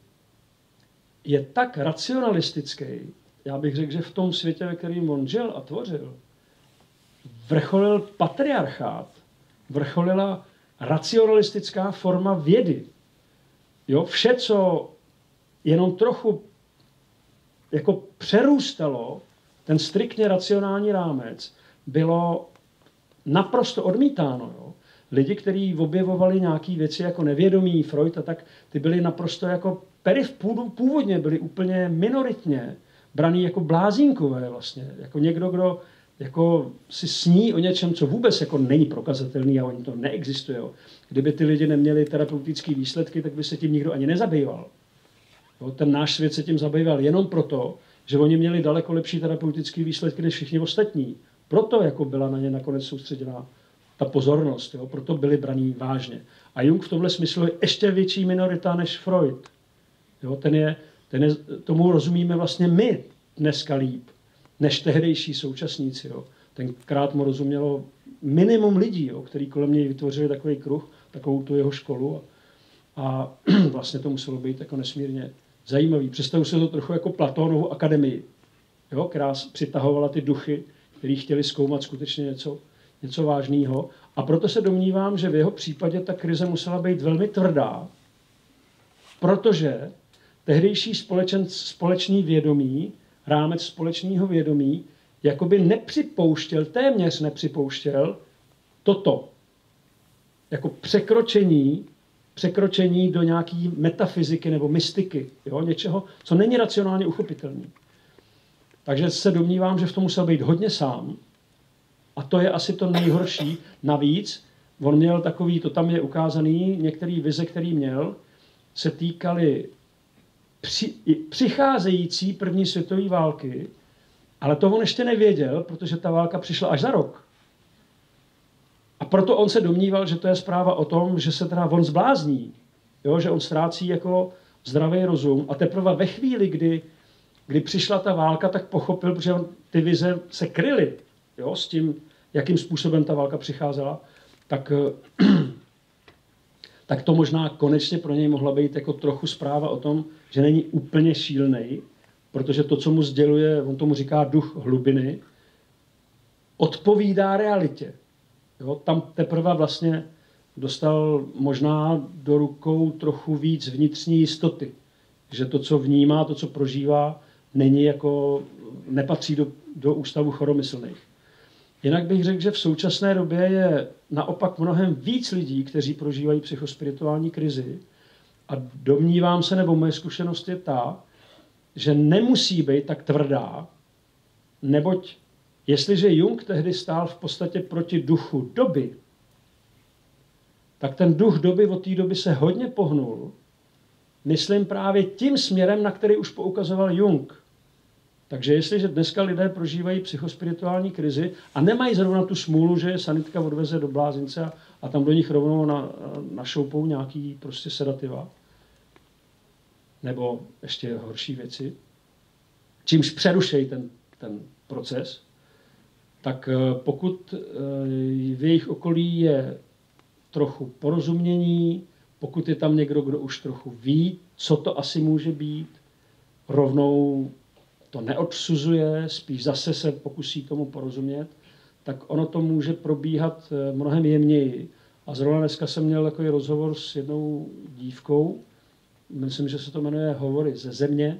je tak racionalistický, já bych řekl, že v tom světě, ve kterém on žil a tvořil, vrcholil patriarchát, vrcholila racionalistická forma vědy. Jo, vše, co jenom trochu jako přerůstalo ten striktně racionální rámec, bylo naprosto odmítáno. Jo. Lidi, kteří objevovali nějaké věci jako nevědomí, Freud a tak, ty byli naprosto jako perif, původně byli úplně minoritně braný jako blázínkové vlastně. Jako někdo, kdo jako si sní o něčem, co vůbec jako není prokazatelný a oni to neexistuje. Jo. Kdyby ty lidi neměli terapeutické výsledky, tak by se tím nikdo ani nezabýval. Jo, ten náš svět se tím zabýval jenom proto, že oni měli daleko lepší terapeutické výsledky než všichni ostatní. Proto jako byla na ně nakonec soustředěná ta pozornost, jo, proto byli braní vážně. A Jung v tomhle smyslu je ještě větší minorita než Freud. Jo, ten je, ten je, tomu rozumíme vlastně my dneska líp, než tehdejší současníci. Jo. Tenkrát mu rozumělo minimum lidí, jo, který kolem něj vytvořili takový kruh, takovou tu jeho školu. A, a vlastně to muselo být jako nesmírně zajímavý. Představu se to trochu jako Platónovu akademii, jo, která přitahovala ty duchy, kteří chtěli zkoumat skutečně něco, něco vážného. A proto se domnívám, že v jeho případě ta krize musela být velmi tvrdá, protože tehdejší společen, společný vědomí, rámec společného vědomí, jakoby nepřipouštěl, téměř nepřipouštěl toto. Jako překročení, překročení do nějaký metafyziky nebo mystiky, jo, něčeho, co není racionálně uchopitelné. Takže se domnívám, že v tom musel být hodně sám. A to je asi to nejhorší. Navíc, on měl takový, to tam je ukázaný, některé vize, který měl, se týkaly při, přicházející první světové války, ale to on ještě nevěděl, protože ta válka přišla až za rok. A proto on se domníval, že to je zpráva o tom, že se teda on zblázní, jo? Že on ztrácí jako zdravý rozum a teprve ve chvíli, kdy kdy přišla ta válka, tak pochopil, protože ty vize se kryly, jo, s tím, jakým způsobem ta válka přicházela, tak, tak to možná konečně pro něj mohla být jako trochu zpráva o tom, že není úplně šílený, protože to, co mu sděluje, on tomu říká duch hlubiny, odpovídá realitě. Jo, tam teprve vlastně dostal možná do rukou trochu víc vnitřní jistoty, že to, co vnímá, to, co prožívá, není jako, nepatří do, do ústavu choromyslných. Jinak bych řekl, že v současné době je naopak mnohem víc lidí, kteří prožívají psychospirituální krizi a domnívám se, nebo moje zkušenost je ta, že nemusí být tak tvrdá, neboť jestliže Jung tehdy stál v podstatě proti duchu doby, tak ten duch doby od té doby se hodně pohnul, myslím právě tím směrem, na který už poukazoval Jung. Takže jestliže dneska lidé prožívají psychospirituální krizi a nemají zrovna tu smůlu, že je sanitka odveze do blázince a, a tam do nich rovnou na, našoupou nějaký prostě sedativa, nebo ještě horší věci, čímž přerušejí ten, ten proces, tak pokud v jejich okolí je trochu porozumění, pokud je tam někdo, kdo už trochu ví, co to asi může být, rovnou to neodsuzuje, spíš zase se pokusí tomu porozumět, tak ono to může probíhat mnohem jemněji. A zrovna dneska jsem měl takový rozhovor s jednou dívkou, myslím, že se to jmenuje Hovory ze země.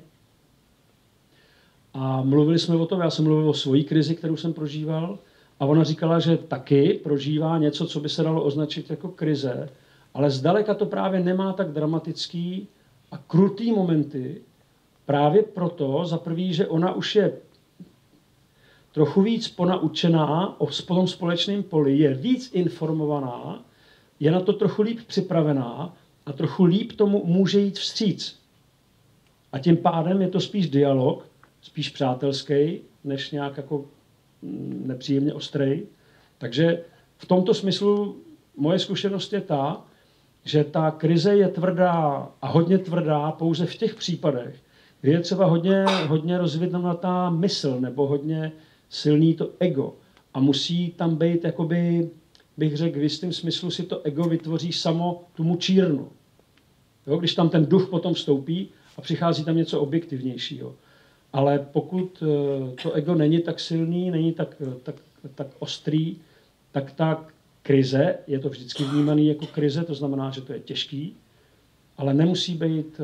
A mluvili jsme o tom, já jsem mluvil o svojí krizi, kterou jsem prožíval, a ona říkala, že taky prožívá něco, co by se dalo označit jako krize, ale zdaleka to právě nemá tak dramatický a krutý momenty, právě proto, za prvý, že ona už je trochu víc ponaučená o tom společném poli, je víc informovaná, je na to trochu líp připravená a trochu líp tomu může jít vstříc. A tím pádem je to spíš dialog, spíš přátelský, než nějak jako nepříjemně ostrej. Takže v tomto smyslu moje zkušenost je ta, že ta krize je tvrdá a hodně tvrdá pouze v těch případech, kdy je třeba hodně, hodně rozvinutá mysl nebo hodně silný to ego. A musí tam být, jakoby, bych řekl, v jistém smyslu si to ego vytvoří samo tu mučírnu. Jo, když tam ten duch potom vstoupí a přichází tam něco objektivnějšího. Ale pokud to ego není tak silný, není tak, tak, tak ostrý, tak ta krize, je to vždycky vnímaný jako krize, to znamená, že to je těžký, ale nemusí být,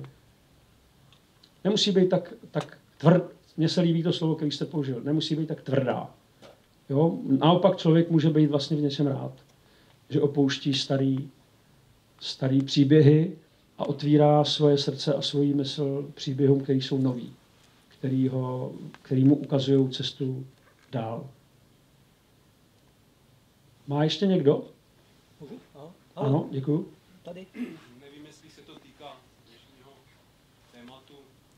nemusí být tak, tak tvrdá. Mně se líbí to slovo, který jste použil. Nemusí být tak tvrdá. Jo? Naopak člověk může být vlastně v něčem rád, že opouští starý, starý příběhy a otvírá svoje srdce a svoji mysl příběhům, který jsou nový, který, ho, který mu ukazují cestu dál. Má ještě někdo? Můžu? Ano, ano děkuju. Tady. Nevím, jestli se to týká dnešního tématu.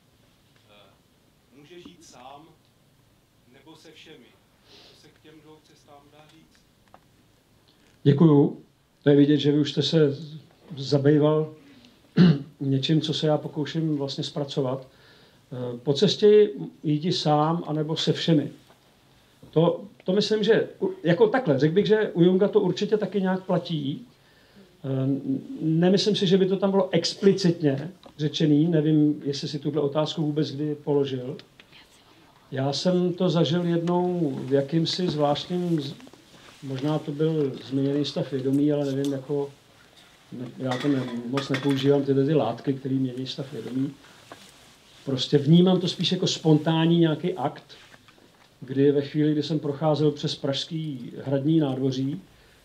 Může žít sám nebo se všemi? Co se k těm dvou cestám dá říct? Děkuju. To je vidět, že vy už jste se zabýval něčím, co se já pokouším vlastně zpracovat. Po cestě jdi sám, anebo se všemi. To, to myslím, že jako takhle, řekl bych, že u Junga to určitě taky nějak platí. Nemyslím si, že by to tam bylo explicitně řečený, nevím, jestli si tuhle otázku vůbec kdy položil. Já jsem to zažil jednou v jakýmsi zvláštním, možná to byl změněný stav vědomí, ale nevím, jako, já to ne, moc nepoužívám tyhle ty látky, které mění stav vědomí. Prostě vnímám to spíš jako spontánní nějaký akt, kdy ve chvíli, kdy jsem procházel přes pražský hradní nádvoří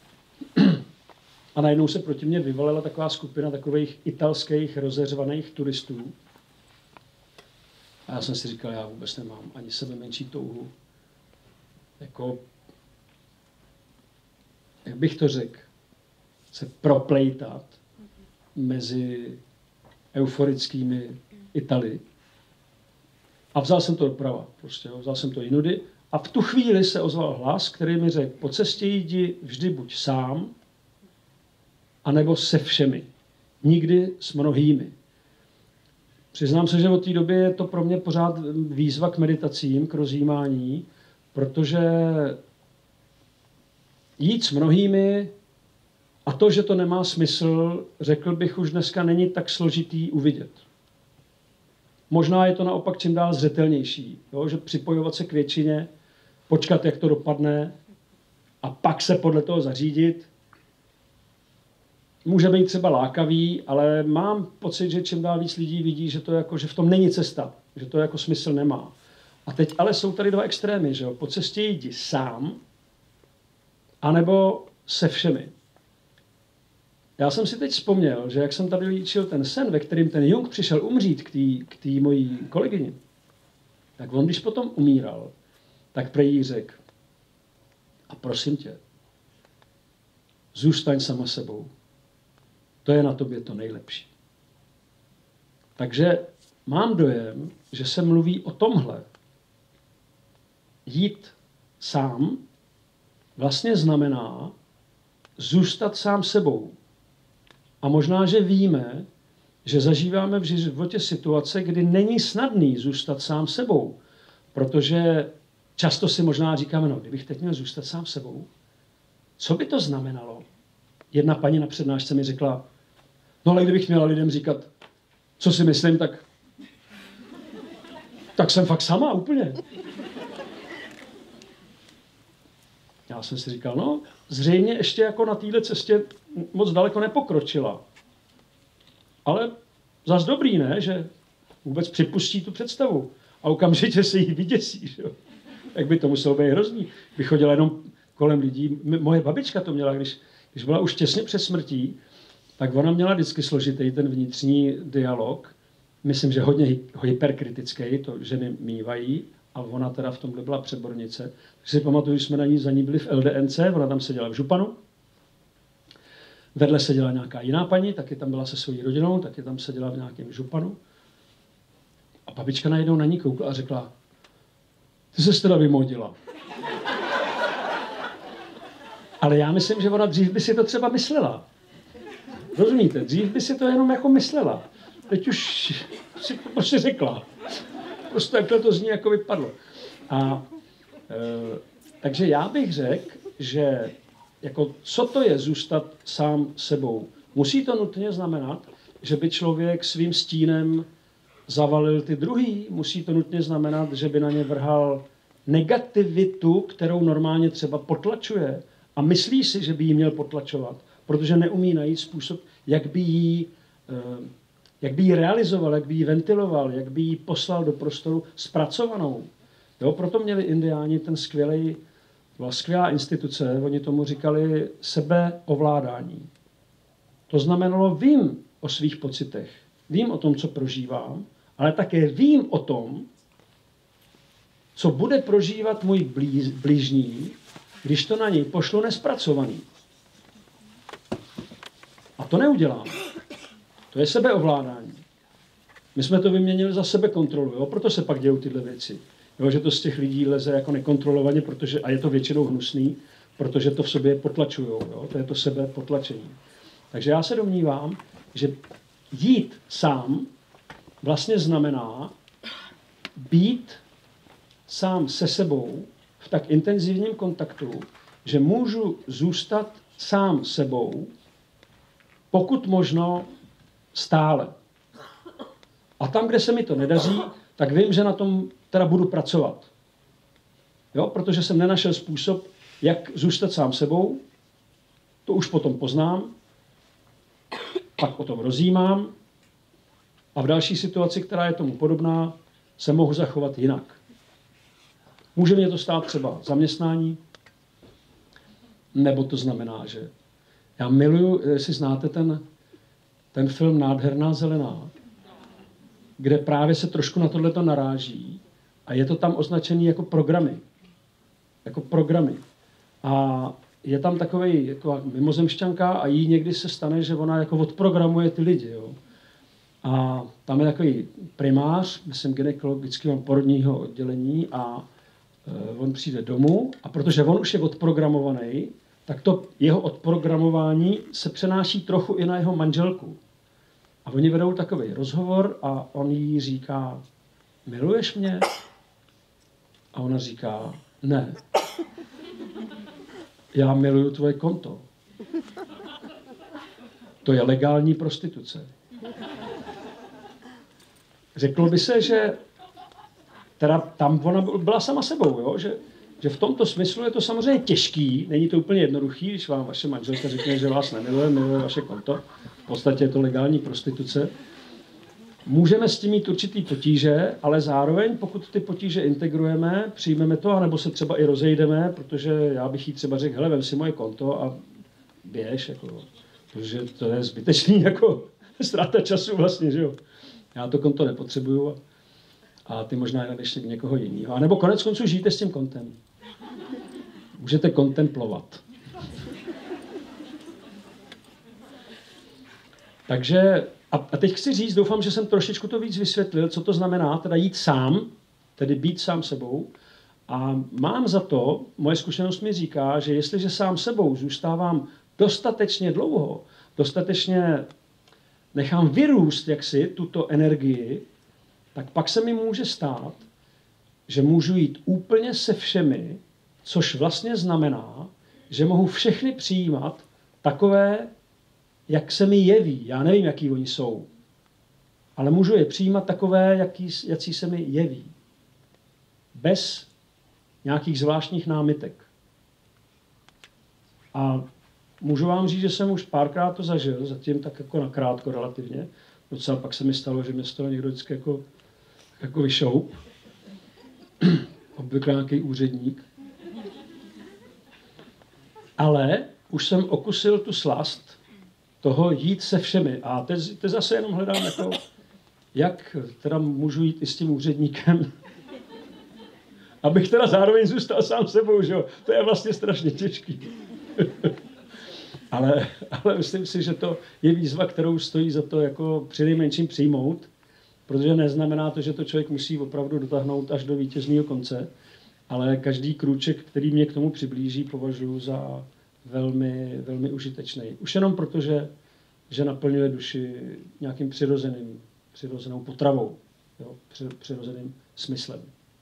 a najednou se proti mně vyvalila taková skupina takových italských rozeřvaných turistů. A já jsem si říkal, já vůbec nemám ani sebe menší touhu. Jako, jak bych to řekl, se proplejtat mezi euforickými Italy. A vzal jsem to doprava, prostě, jo, vzal jsem to jinudy. A v tu chvíli se ozval hlas, který mi řekl, po cestě jdi vždy buď sám, anebo se všemi. Nikdy s mnohými. Přiznám se, že od té doby je to pro mě pořád výzva k meditacím, k rozjímání, protože jít s mnohými a to, že to nemá smysl, řekl bych, už dneska není tak složitý uvidět. Možná je to naopak čím dál zřetelnější, jo? Že připojovat se k většině, počkat, jak to dopadne a pak se podle toho zařídit, může být třeba lákavý, ale mám pocit, že čím dál víc lidí vidí, že, to jako, že v tom není cesta, že to jako smysl nemá. A teď ale jsou tady dva extrémy, že jo? Po cestě jdi sám, anebo se všemi. Já jsem si teď vzpomněl, že jak jsem tady líčil ten sen, ve kterým ten Jung přišel umřít k té mojí kolegyni, tak on, když potom umíral, tak prej jí řekl, a prosím tě, zůstaň sama sebou. To je na tobě to nejlepší. Takže mám dojem, že se mluví o tomhle. Jít sám vlastně znamená zůstat sám sebou. A možná, že víme, že zažíváme v životě situace, kdy není snadný zůstat sám sebou. Protože často si možná říkáme, no, kdybych teď měl zůstat sám sebou, co by to znamenalo? Jedna paní na přednášce mi řekla, no ale kdybych měla lidem říkat, co si myslím, tak, tak jsem fakt sama úplně. Já jsem si říkal, no, zřejmě ještě jako na této cestě moc daleko nepokročila. Ale zas dobrý, ne, že vůbec připustí tu představu. A okamžitě se jí vyděsí, že jo. Jak by to muselo být hrozný. By chodila jenom kolem lidí. Moje babička to měla, když, když byla už těsně před smrtí, tak ona měla vždycky složitý ten vnitřní dialog. Myslím, že hodně hyperkritický, to ženy mývají, a ona teda v tomhle byla přebornice. Takže si pamatuju, že jsme na ní, za ní byli v L D N C, ona tam seděla v županu. Vedle seděla nějaká jiná paní, taky tam byla se svojí rodinou, taky tam seděla v nějakém županu. A babička najednou na ní koukla a řekla, ty ses teda vymodila. Ale já myslím, že ona dřív by si to třeba myslela. Rozumíte? Dřív by si to jenom jako myslela. Teď už si to prostě řekla. Prostě takhle to z ní jako vypadlo. A e, takže já bych řekl, že jako, co to je zůstat sám sebou? Musí to nutně znamenat, že by člověk svým stínem zavalil ty druhý? Musí to nutně znamenat, že by na ně vrhal negativitu, kterou normálně třeba potlačuje a myslí si, že by ji měl potlačovat, protože neumí najít způsob, jak by ji, jak by ji realizoval, jak by ji ventiloval, jak by ji poslal do prostoru zpracovanou. Jo, proto měli indiáni ten skvělý, byla skvělá instituce, oni tomu říkali sebeovládání. To znamenalo, vím o svých pocitech, vím o tom, co prožívám, ale také vím o tom, co bude prožívat můj blížní, když to na něj pošlu nespracovaný. A to neudělám. To je sebeovládání. My jsme to vyměnili za sebekontrolu, jo? Proto se pak dějou tyhle věci. Jo? Že to z těch lidí leze jako nekontrolovaně, protože, a je to většinou hnusný, protože to v sobě potlačujou. Jo? To je to sebepotlačení. Takže já se domnívám, že jít sám vlastně znamená být sám se sebou v tak intenzivním kontaktu, že můžu zůstat sám sebou, pokud možno stále. A tam, kde se mi to nedaří, tak vím, že na tom teda budu pracovat. Jo? Protože jsem nenašel způsob, jak zůstat sám sebou, to už potom poznám, pak o tom rozjímám a v další situaci, která je tomu podobná, se mohu zachovat jinak. Může mě to stát třeba zaměstnání, nebo to znamená, že já miluju, jestli znáte ten, ten film Nádherná zelená, kde právě se trošku na tohleto naráží a je to tam označený jako programy. Jako programy. A je tam takovej jako mimozemšťanka a jí někdy se stane, že ona jako odprogramuje ty lidi. Jo. A tam je takový primář, myslím gynekologického porodního oddělení a e, on přijde domů a protože on už je odprogramovaný, tak to jeho odprogramování se přenáší trochu i na jeho manželku. A oni vedou takový rozhovor a on jí říká, miluješ mě? A ona říká, ne. Já miluju tvoje konto. To je legální prostituce. Řeklo by se, že teda tam ona byla sama sebou, jo? Že, že v tomto smyslu je to samozřejmě těžký, není to úplně jednoduchý, když vám vaše manželka řekne, že vás nemiluje, miluje vaše konto. V podstatě je to legální prostituce. Můžeme s tím mít určitý potíže, ale zároveň, pokud ty potíže integrujeme, přijmeme to, anebo se třeba i rozejdeme, protože já bych jí třeba řekl, hele, vem si moje konto a běž, jako, protože to je zbytečný, jako ztráta času vlastně, že jo. Já to konto nepotřebuju a, a ty možná jdeš k někoho jiného. A nebo konec konců žijte s tím kontem. Můžete kontemplovat. Takže, a, a teď chci říct, doufám, že jsem trošičku to víc vysvětlil, co to znamená, teda jít sám, tedy být sám sebou. A mám za to, moje zkušenost mi říká, že jestliže sám sebou zůstávám dostatečně dlouho, dostatečně nechám vyrůst jaksi tuto energii, tak pak se mi může stát, že můžu jít úplně se všemi, což vlastně znamená, že mohu všechny přijímat takové, jak se mi jeví. Já nevím, jaký oni jsou, ale můžu je přijímat takové, jaký, jací se mi jeví. Bez nějakých zvláštních námitek. A můžu vám říct, že jsem už párkrát to zažil, zatím tak jako nakrátko relativně. Docela pak se mi stalo, že mě z toho někdo vždycky jako, jako vyšoup. Obvykle nějaký úředník. Ale už jsem okusil tu slast toho jít se všemi. A teď, teď zase jenom hledám, jako, jak teda můžu jít i s tím úředníkem, abych teda zároveň zůstal sám sebou, že jo? To je vlastně strašně těžký. ale, ale myslím si, že to je výzva, kterou stojí za to jako přinejmenším přijmout, protože neznamená to, že to člověk musí opravdu dotáhnout až do vítězného konce, ale každý krůček, který mě k tomu přiblíží, považuji za velmi, velmi užitečný. Už jenom proto, že, že naplňuje duši nějakým přirozeným, přirozenou potravou, jo? Přirozeným smyslem.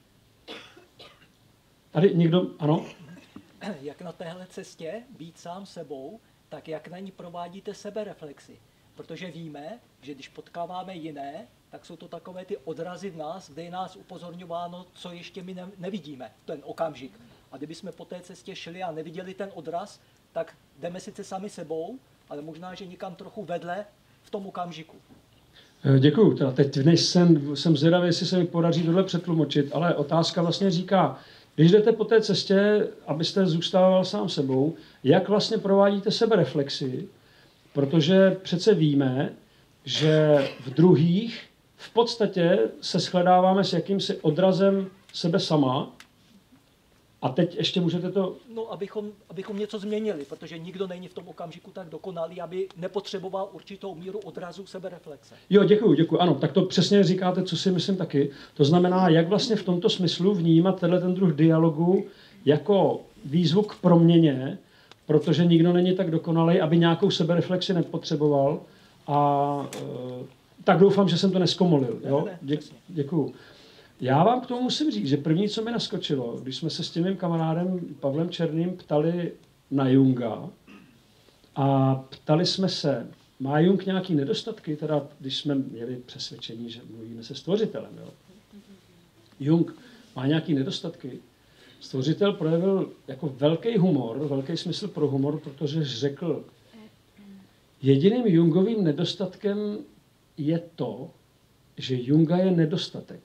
Tady někdo, ano? Jak na téhle cestě být sám sebou, tak jak na ní provádíte sebereflexi. Protože víme, že když potkáváme jiné, tak jsou to takové ty odrazy v nás, kde je nás upozorňováno, co ještě my ne- nevidíme, ten okamžik. A kdybychom po té cestě šli a neviděli ten odraz, tak jdeme sice sami sebou, ale možná, že někam trochu vedle v tom okamžiku. Děkuju. Teda teď než jsem, jsem zvědavý, jestli se mi podaří tohle přetlumočit, ale otázka vlastně říká, když jdete po té cestě, abyste zůstával sám sebou, jak vlastně provádíte sebereflexi, protože přece víme, že v druhých v podstatě se shledáváme s jakýmsi odrazem sebe sama. A teď ještě můžete to... No, abychom, abychom něco změnili, protože nikdo není v tom okamžiku tak dokonalý, aby nepotřeboval určitou míru odrazu sebereflexe. Jo, děkuju, děkuju. Ano, tak to přesně říkáte, co si myslím taky. To znamená, jak vlastně v tomto smyslu vnímat tenhle ten druh dialogu jako výzvu k proměně, protože nikdo není tak dokonalý, aby nějakou sebereflexi nepotřeboval. A e, tak doufám, že jsem to neskomolil. Jo? Ne, ne, Dě, děkuju. Já vám k tomu musím říct, že první, co mi naskočilo, když jsme se s tím mým kamarádem Pavlem Černým ptali na Junga a ptali jsme se, má Jung nějaký nedostatky, teda když jsme měli přesvědčení, že mluvíme se stvořitelem. Jo? Jung má nějaký nedostatky. Stvořitel projevil jako velký humor, velký smysl pro humor, protože řekl, jediným Jungovým nedostatkem je to, že Junga je nedostatek.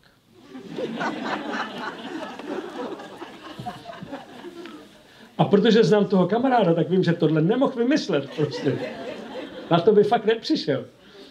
A protože znám toho kamaráda, tak vím, že tohle nemohl vymyslet prostě. Na to by fakt nepřišel.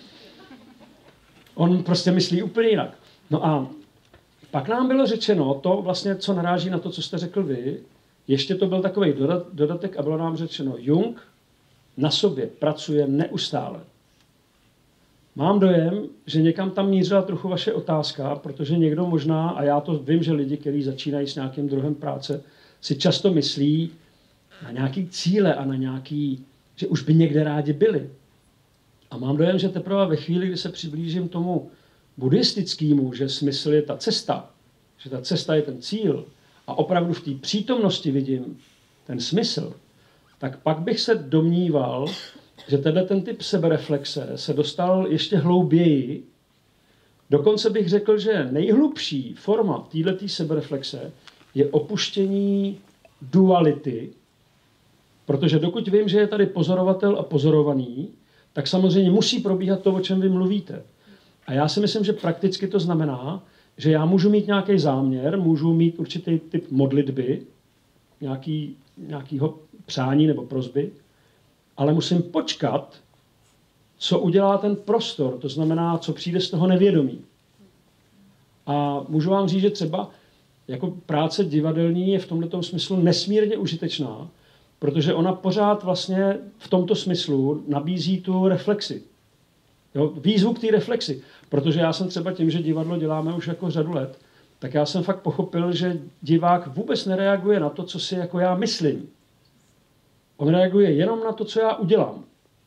On prostě myslí úplně jinak. No a pak nám bylo řečeno to vlastně, co naráží na to, co jste řekl vy. Ještě to byl takový dodatek a bylo nám řečeno, Jung na sobě pracuje neustále. Mám dojem, že někam tam mířila trochu vaše otázka, protože někdo možná, a já to vím, že lidi, kteří začínají s nějakým druhem práce, si často myslí na nějaký cíle a na nějaký, že už by někde rádi byli. A mám dojem, že teprve ve chvíli, kdy se přiblížím tomu buddhistickému, že smysl je ta cesta, že ta cesta je ten cíl a opravdu v té přítomnosti vidím ten smysl, tak pak bych se domníval, že tenhle ten typ sebereflexe se dostal ještě hlouběji. Dokonce bych řekl, že nejhlubší forma této sebereflexe je opuštění duality, protože dokud vím, že je tady pozorovatel a pozorovaný, tak samozřejmě musí probíhat to, o čem vy mluvíte. A já si myslím, že prakticky to znamená, že já můžu mít nějaký záměr, můžu mít určitý typ modlitby, nějaký, nějakýho přání nebo prosby, ale musím počkat, co udělá ten prostor, to znamená, co přijde z toho nevědomí. A můžu vám říct, že třeba jako práce divadelní je v tomto smyslu nesmírně užitečná, protože ona pořád vlastně v tomto smyslu nabízí tu reflexi. Jo, výzvu k té reflexi. Protože já jsem třeba tím, že divadlo děláme už jako řadu let, tak já jsem fakt pochopil, že divák vůbec nereaguje na to, co si jako já myslím. On reaguje jenom na to, co já udělám.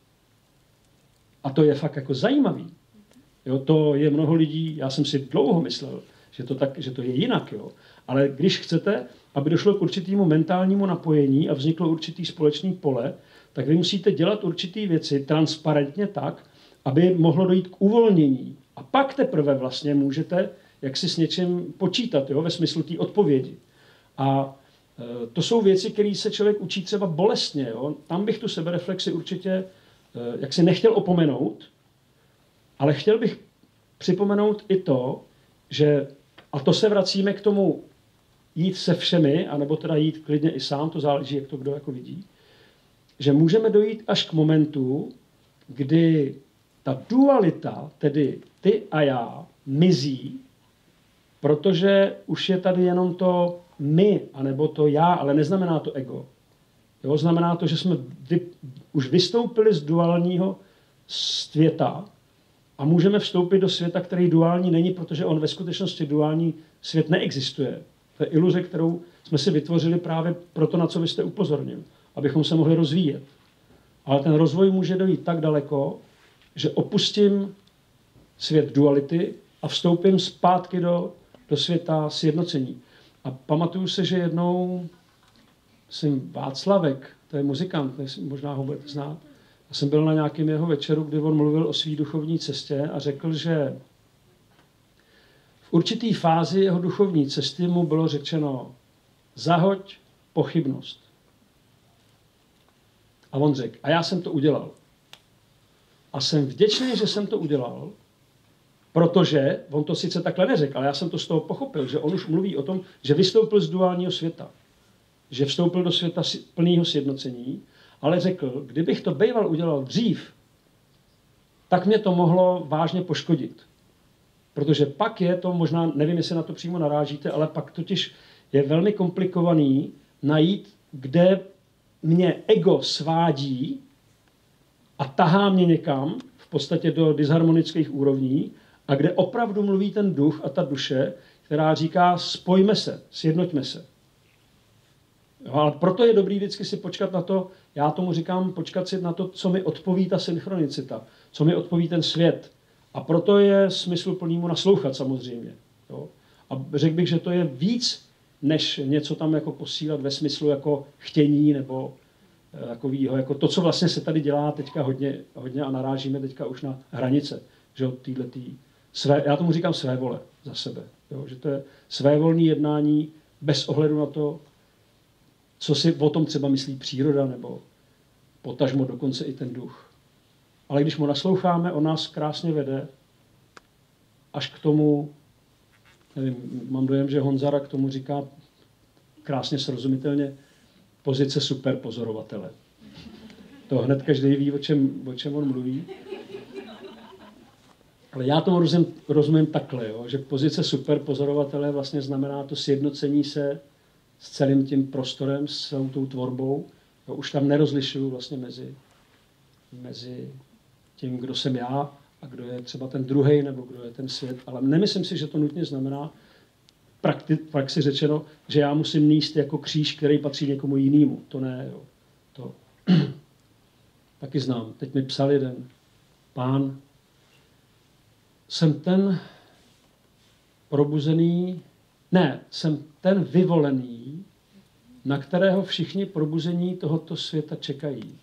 A to je fakt jako zajímavý. Jo, to je mnoho lidí, já jsem si dlouho myslel, že to, tak, že to je jinak. Jo. Ale když chcete, aby došlo k určitému mentálnímu napojení a vzniklo určitý společný pole, tak vy musíte dělat určité věci transparentně tak, aby mohlo dojít k uvolnění. A pak teprve vlastně můžete jak si s něčím počítat, jo, ve smyslu té odpovědi. A e, to jsou věci, které se člověk učí třeba bolestně. Jo. Tam bych tu sebereflexi určitě e, jak si nechtěl opomenout, ale chtěl bych připomenout i to, že, a to se vracíme k tomu jít se všemi, anebo teda jít klidně i sám, to záleží, jak to kdo jako vidí, že můžeme dojít až k momentu, kdy ta dualita, tedy ty a já, mizí, protože už je tady jenom to my, anebo to já, ale neznamená to ego. Jo, znamená to, že jsme vy, už vystoupili z duálního světa a můžeme vstoupit do světa, který duální není, protože on ve skutečnosti duální svět neexistuje. To je iluze, kterou jsme si vytvořili právě proto, na co vy jste upozornil, abychom se mohli rozvíjet. Ale ten rozvoj může dojít tak daleko, že opustím svět duality a vstoupím zpátky do, do světa sjednocení. A pamatuju se, že jednou jsem Václavek, to je muzikant, možná ho budete znát, já jsem byl na nějakém jeho večeru, kdy on mluvil o své duchovní cestě a řekl, že v určitý fázi jeho duchovní cesty mu bylo řečeno zahoď pochybnost. A on řekl, a já jsem to udělal. A jsem vděčný, že jsem to udělal, protože, on to sice takhle neřekl, ale já jsem to z toho pochopil, že on už mluví o tom, že vystoupil z duálního světa. Že vstoupil do světa plného sjednocení, ale řekl, kdybych to býval udělal dřív, tak mě to mohlo vážně poškodit. Protože pak je to, možná, nevím, jestli na to přímo narážíte, ale pak totiž je velmi komplikovaný najít, kde mě ego svádí a tahá mě někam, v podstatě do disharmonických úrovní, a kde opravdu mluví ten duch a ta duše, která říká spojme se, sjednoťme se. Jo, ale proto je dobrý vždycky si počkat na to, já tomu říkám počkat si na to, co mi odpoví ta synchronicita, co mi odpoví ten svět. A proto je smysluplný mu naslouchat samozřejmě. Jo. A řekl bych, že to je víc, než něco tam jako posílat ve smyslu jako chtění nebo takovýho, jako to, co vlastně se tady dělá teďka hodně, hodně a narážíme teďka už na hranice. Že týhletý, své, já tomu říkám své vole za sebe. Jo, že to je svévolné jednání bez ohledu na to, co si o tom třeba myslí příroda nebo potažmo dokonce i ten duch. Ale když mu nasloucháme, on nás krásně vede až k tomu, nevím, mám dojem, že Honzara k tomu říká krásně srozumitelně pozice superpozorovatele. To hned každý ví, o čem, o čem on mluví. Ale já tomu rozumím, rozumím takhle, jo, že pozice superpozorovatele vlastně znamená to sjednocení se s celým tím prostorem, s celou tou tvorbou. Jo, už tam nerozlišuju vlastně mezi, mezi tím, kdo jsem já a kdo je třeba ten druhej nebo kdo je ten svět. Ale nemyslím si, že to nutně znamená, prakti, praxi řečeno, že já musím nést jako kříž, který patří někomu jinému. To ne, jo. To taky znám. Teď mi psal jeden Pán, jsem ten probuzený, ne, jsem ten vyvolený, na kterého všichni probuzení tohoto světa čekají.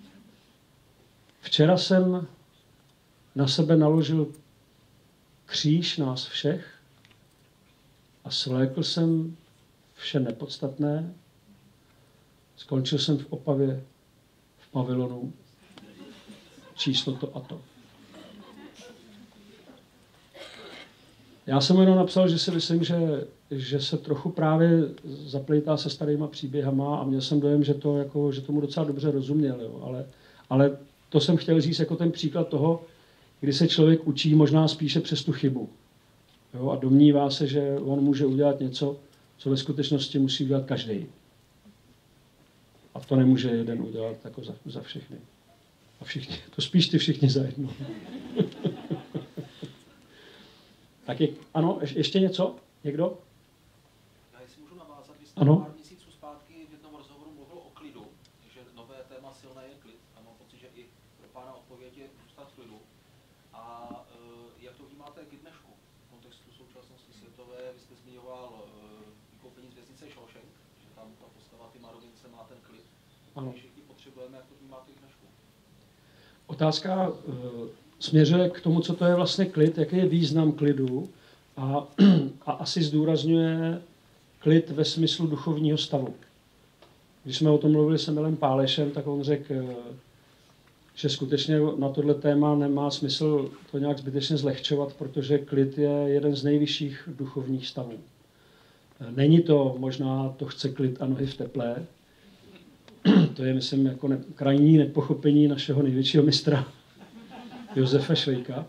Včera jsem na sebe naložil kříž nás všech a svlékl jsem vše nepodstatné. Skončil jsem v Opavě, v pavilonu, číslo to a to. Já jsem jenom napsal, že si myslím, že, že se trochu právě zaplejtá se starýma příběhama a měl jsem dojem, že, to jako, že tomu docela dobře rozuměl. Jo. Ale, ale to jsem chtěl říct jako ten příklad toho, kdy se člověk učí možná spíše přes tu chybu. Jo, a domnívá se, že on může udělat něco, co ve skutečnosti musí udělat každý. A to nemůže jeden udělat jako za, za všechny. A všichni, to spíš ty všichni za jedno. Tak je, ano, ještě něco? Někdo? Já jestli můžu navázat, vy jste ano? pár měsíců zpátky v jednom rozhovoru mluvil o klidu, že nové téma silné je klid a mám pocit, že i pro pána odpověď je zůstat v klidu. A uh, jak to vnímáte k dnešku v kontextu současnosti světové? Vy jste zmiňoval uh, vykoupení z věznice Shawshank, že tam ta postava ty Marovince má ten klid. Ano. Všichni potřebujeme, jak to vnímáte k dnešku? Otázka uh, směřuje k tomu, co to je vlastně klid, jaký je význam klidu a, a asi zdůrazňuje klid ve smyslu duchovního stavu. Když jsme o tom mluvili s Emilem Pálešem, tak on řekl, že skutečně na tohle téma nemá smysl to nějak zbytečně zlehčovat, protože klid je jeden z nejvyšších duchovních stavů. Není to možná, to chce klid a nohy v teplé. To je, myslím, jako ne, krajní nepochopení našeho největšího mistra Josefa Švejka.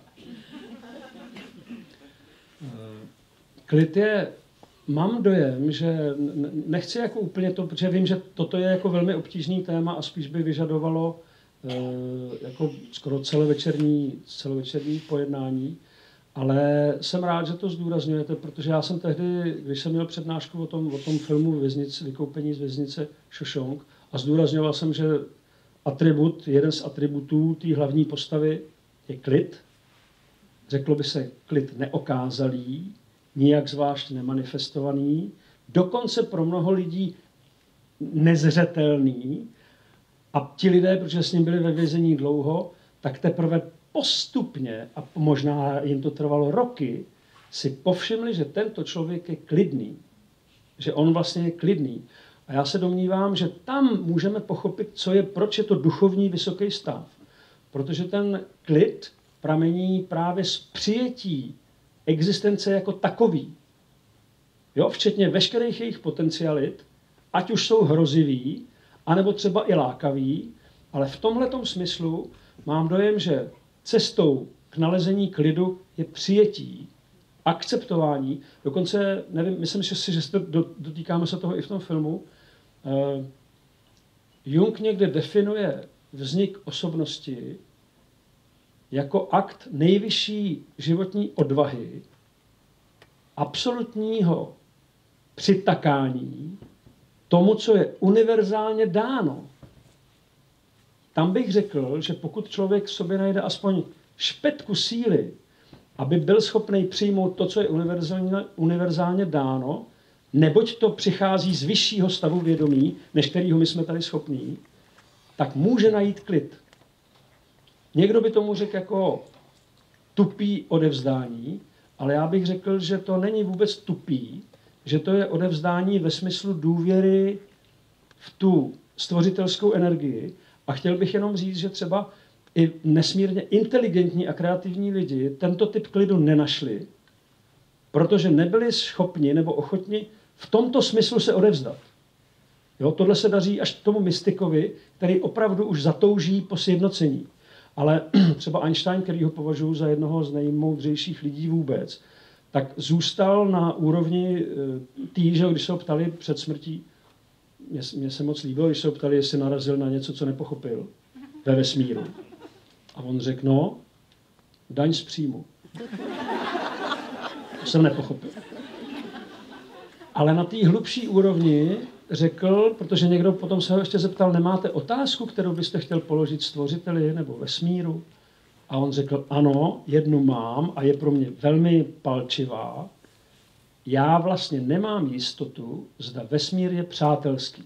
Klid je, mám dojem, že nechci jako úplně to, protože vím, že toto je jako velmi obtížný téma a spíš by vyžadovalo jako skoro celovečerní, celovečerní pojednání, ale jsem rád, že to zdůrazňujete, protože já jsem tehdy, když jsem měl přednášku o tom, o tom filmu Věznic, Vykoupení z věznice Shawshank a zdůrazňoval jsem, že atribut, jeden z atributů té hlavní postavy je klid. Řeklo by se klid neokázalý, nijak zvlášť nemanifestovaný, dokonce pro mnoho lidí nezřetelný. A ti lidé, protože s ním byli ve vězení dlouho, tak teprve postupně, a možná jim to trvalo roky, si povšimli, že tento člověk je klidný. Že on vlastně je klidný. A já se domnívám, že tam můžeme pochopit, co je, proč je to duchovní vysoký stav. Protože ten klid pramení právě z přijetí existence jako takový. Jo, včetně veškerých jejich potencialit, ať už jsou hrozivý, anebo třeba i lákavý, ale v tomhletom smyslu mám dojem, že cestou k nalezení klidu je přijetí, akceptování, dokonce, nevím, myslím si, že se dotýkáme se toho i v tom filmu, uh, Jung někde definuje vznik osobnosti jako akt nejvyšší životní odvahy, absolutního přitakání tomu, co je univerzálně dáno. Tam bych řekl, že pokud člověk v sobě najde aspoň špetku síly, aby byl schopný přijmout to, co je univerzálně, univerzálně dáno, neboť to přichází z vyššího stavu vědomí, než kterýho my jsme tady schopní, tak může najít klid. Někdo by tomu řekl jako tupý odevzdání, ale já bych řekl, že to není vůbec tupý, že to je odevzdání ve smyslu důvěry v tu stvořitelskou energii. A chtěl bych jenom říct, že třeba i nesmírně inteligentní a kreativní lidi tento typ klidu nenašli, protože nebyli schopni nebo ochotni v tomto smyslu se odevzdat. Jo, tohle se daří až tomu mystikovi, který opravdu už zatouží po sjednocení. Ale třeba Einstein, který ho považuji za jednoho z nejmoudřejších lidí vůbec, tak zůstal na úrovni tý, že když se ho ptali před smrtí, mně, mně se moc líbilo, když se ho ptali, jestli narazil na něco, co nepochopil ve vesmíru. A on řekl, no, daň z příjmu. To jsem nepochopil. Ale na té hlubší úrovni řekl, protože někdo potom se ho ještě zeptal, nemáte otázku, kterou byste chtěl položit stvořiteli nebo vesmíru? A on řekl, ano, jednu mám a je pro mě velmi palčivá. Já vlastně nemám jistotu, zda vesmír je přátelský.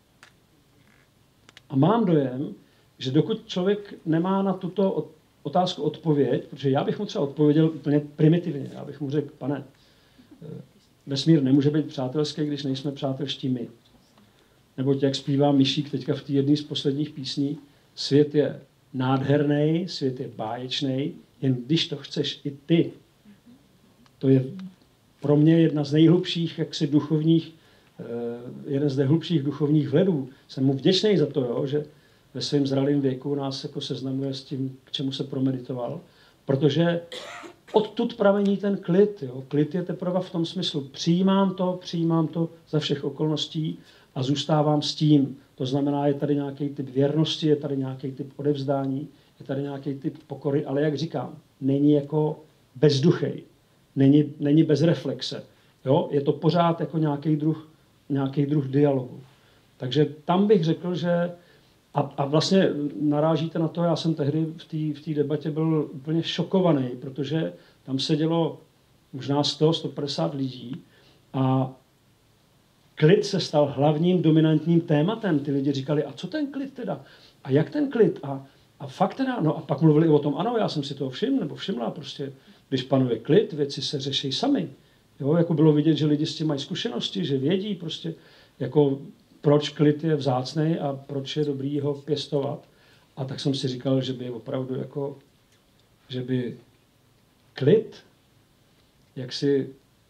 A mám dojem, že dokud člověk nemá na tuto otázku odpověď, protože já bych mu třeba odpověděl úplně primitivně, já bych mu řekl, pane, vesmír nemůže být přátelský, když nejsme přátelští my. Neboť jak zpívá Myšík teďka v té jedné z posledních písní, svět je nádherný, svět je báječný, jen když to chceš i ty. To je pro mě jedna z nejhlubších jaksi duchovních, jeden z nejhlubších duchovních vhledů. Jsem mu vděčný za to, jo, že ve svém zralém věku nás jako seznamuje s tím, k čemu se promeditoval, protože odtud pramení ten klid. Jo. Klid je teprve v tom smyslu, přijímám to, přijímám to za všech okolností a zůstávám s tím. To znamená, je tady nějaký typ věrnosti, je tady nějaký typ odevzdání, je tady nějaký typ pokory, ale jak říkám, není jako bezduchej, není, není bez reflexe. Jo. Je to pořád jako nějaký druh, nějaký druh dialogu. Takže tam bych řekl, že A, a vlastně narážíte na to, já jsem tehdy v té v té debatě byl úplně šokovaný, protože tam sedělo možná sto, sto padesát lidí a klid se stal hlavním dominantním tématem. Ty lidi říkali, a co ten klid teda? A jak ten klid? A, a fakt teda, no a pak mluvili o tom, ano, já jsem si toho všiml, nebo všimla prostě, když panuje klid, věci se řeší sami. Jo, jako bylo vidět, že lidi s tím mají zkušenosti, že vědí prostě, jako proč klid je vzácnej a proč je dobrý ho pěstovat. A tak jsem si říkal, že by opravdu jako, že by klid, jak si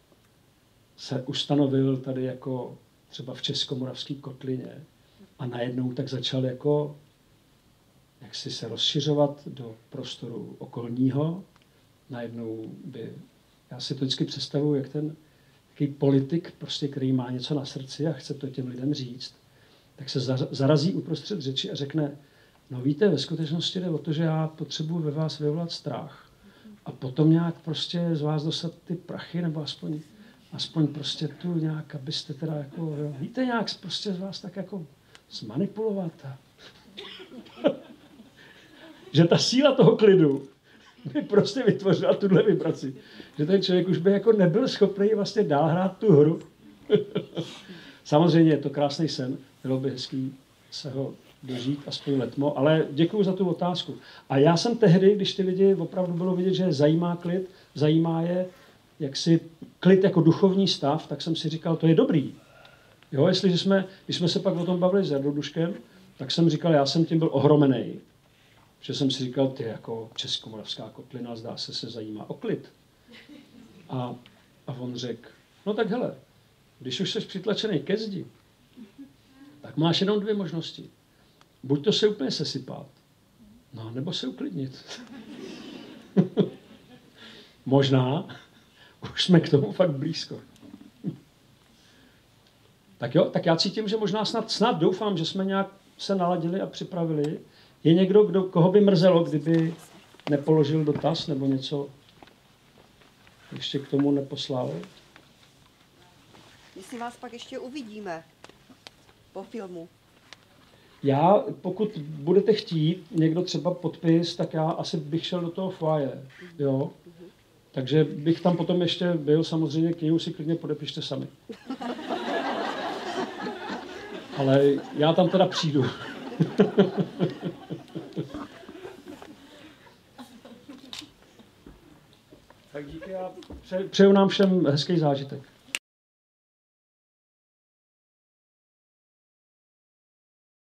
se ustanovil tady jako třeba v Českomoravské kotlině a najednou tak začal jako jak si se rozšiřovat do prostoru okolního. Najednou by, já si to vždycky představuji, jak ten takový politik, prostě, který má něco na srdci a chce to těm lidem říct, tak se zarazí uprostřed řeči a řekne, no víte, ve skutečnosti jde o to, že já potřebuji ve vás vyvolat strach a potom nějak prostě z vás dostat ty prachy, nebo aspoň, aspoň prostě tu nějak, abyste teda jako, jo, víte, nějak prostě z vás tak jako zmanipulovat. Že ta síla toho klidu by prostě vytvořila tuhle vibraci. Že ten člověk už by jako nebyl schopný vlastně dál hrát tu hru. Samozřejmě je to krásný sen, bylo by hezký se ho dožít aspoň letmo, ale děkuju za tu otázku. A já jsem tehdy, když ty lidi opravdu bylo vidět, že je zajímá klid, zajímá je jaksi klid jako duchovní stav, tak jsem si říkal, to je dobrý. Jo, jestliže jsme, když jsme se pak o tom bavili s Jardoduškem, tak jsem říkal, já jsem tím byl ohromený. Že jsem si říkal, ty jako Českomoravská kotlina, zdá se, se zajímá o klid. A, a on řekl, no tak hele, když už jsi přitlačený ke zdi, tak máš jenom dvě možnosti. Buď to se úplně sesypat, no, nebo se uklidnit. Možná, už jsme k tomu fakt blízko. Tak jo, tak já cítím, že možná snad, snad doufám, že jsme nějak se naladili a připravili. Je někdo, kdo, koho by mrzelo, kdyby nepoložil dotaz nebo něco ještě k tomu neposlal? Jestli vás pak ještě uvidíme po filmu. Já, pokud budete chtít někdo třeba podpis, tak já asi bych šel do toho foaje, jo. Takže bych tam potom ještě byl, samozřejmě knihu si klidně podepište sami. Ale já tam teda přijdu. Tak díky a přeju nám všem hezký zážitek.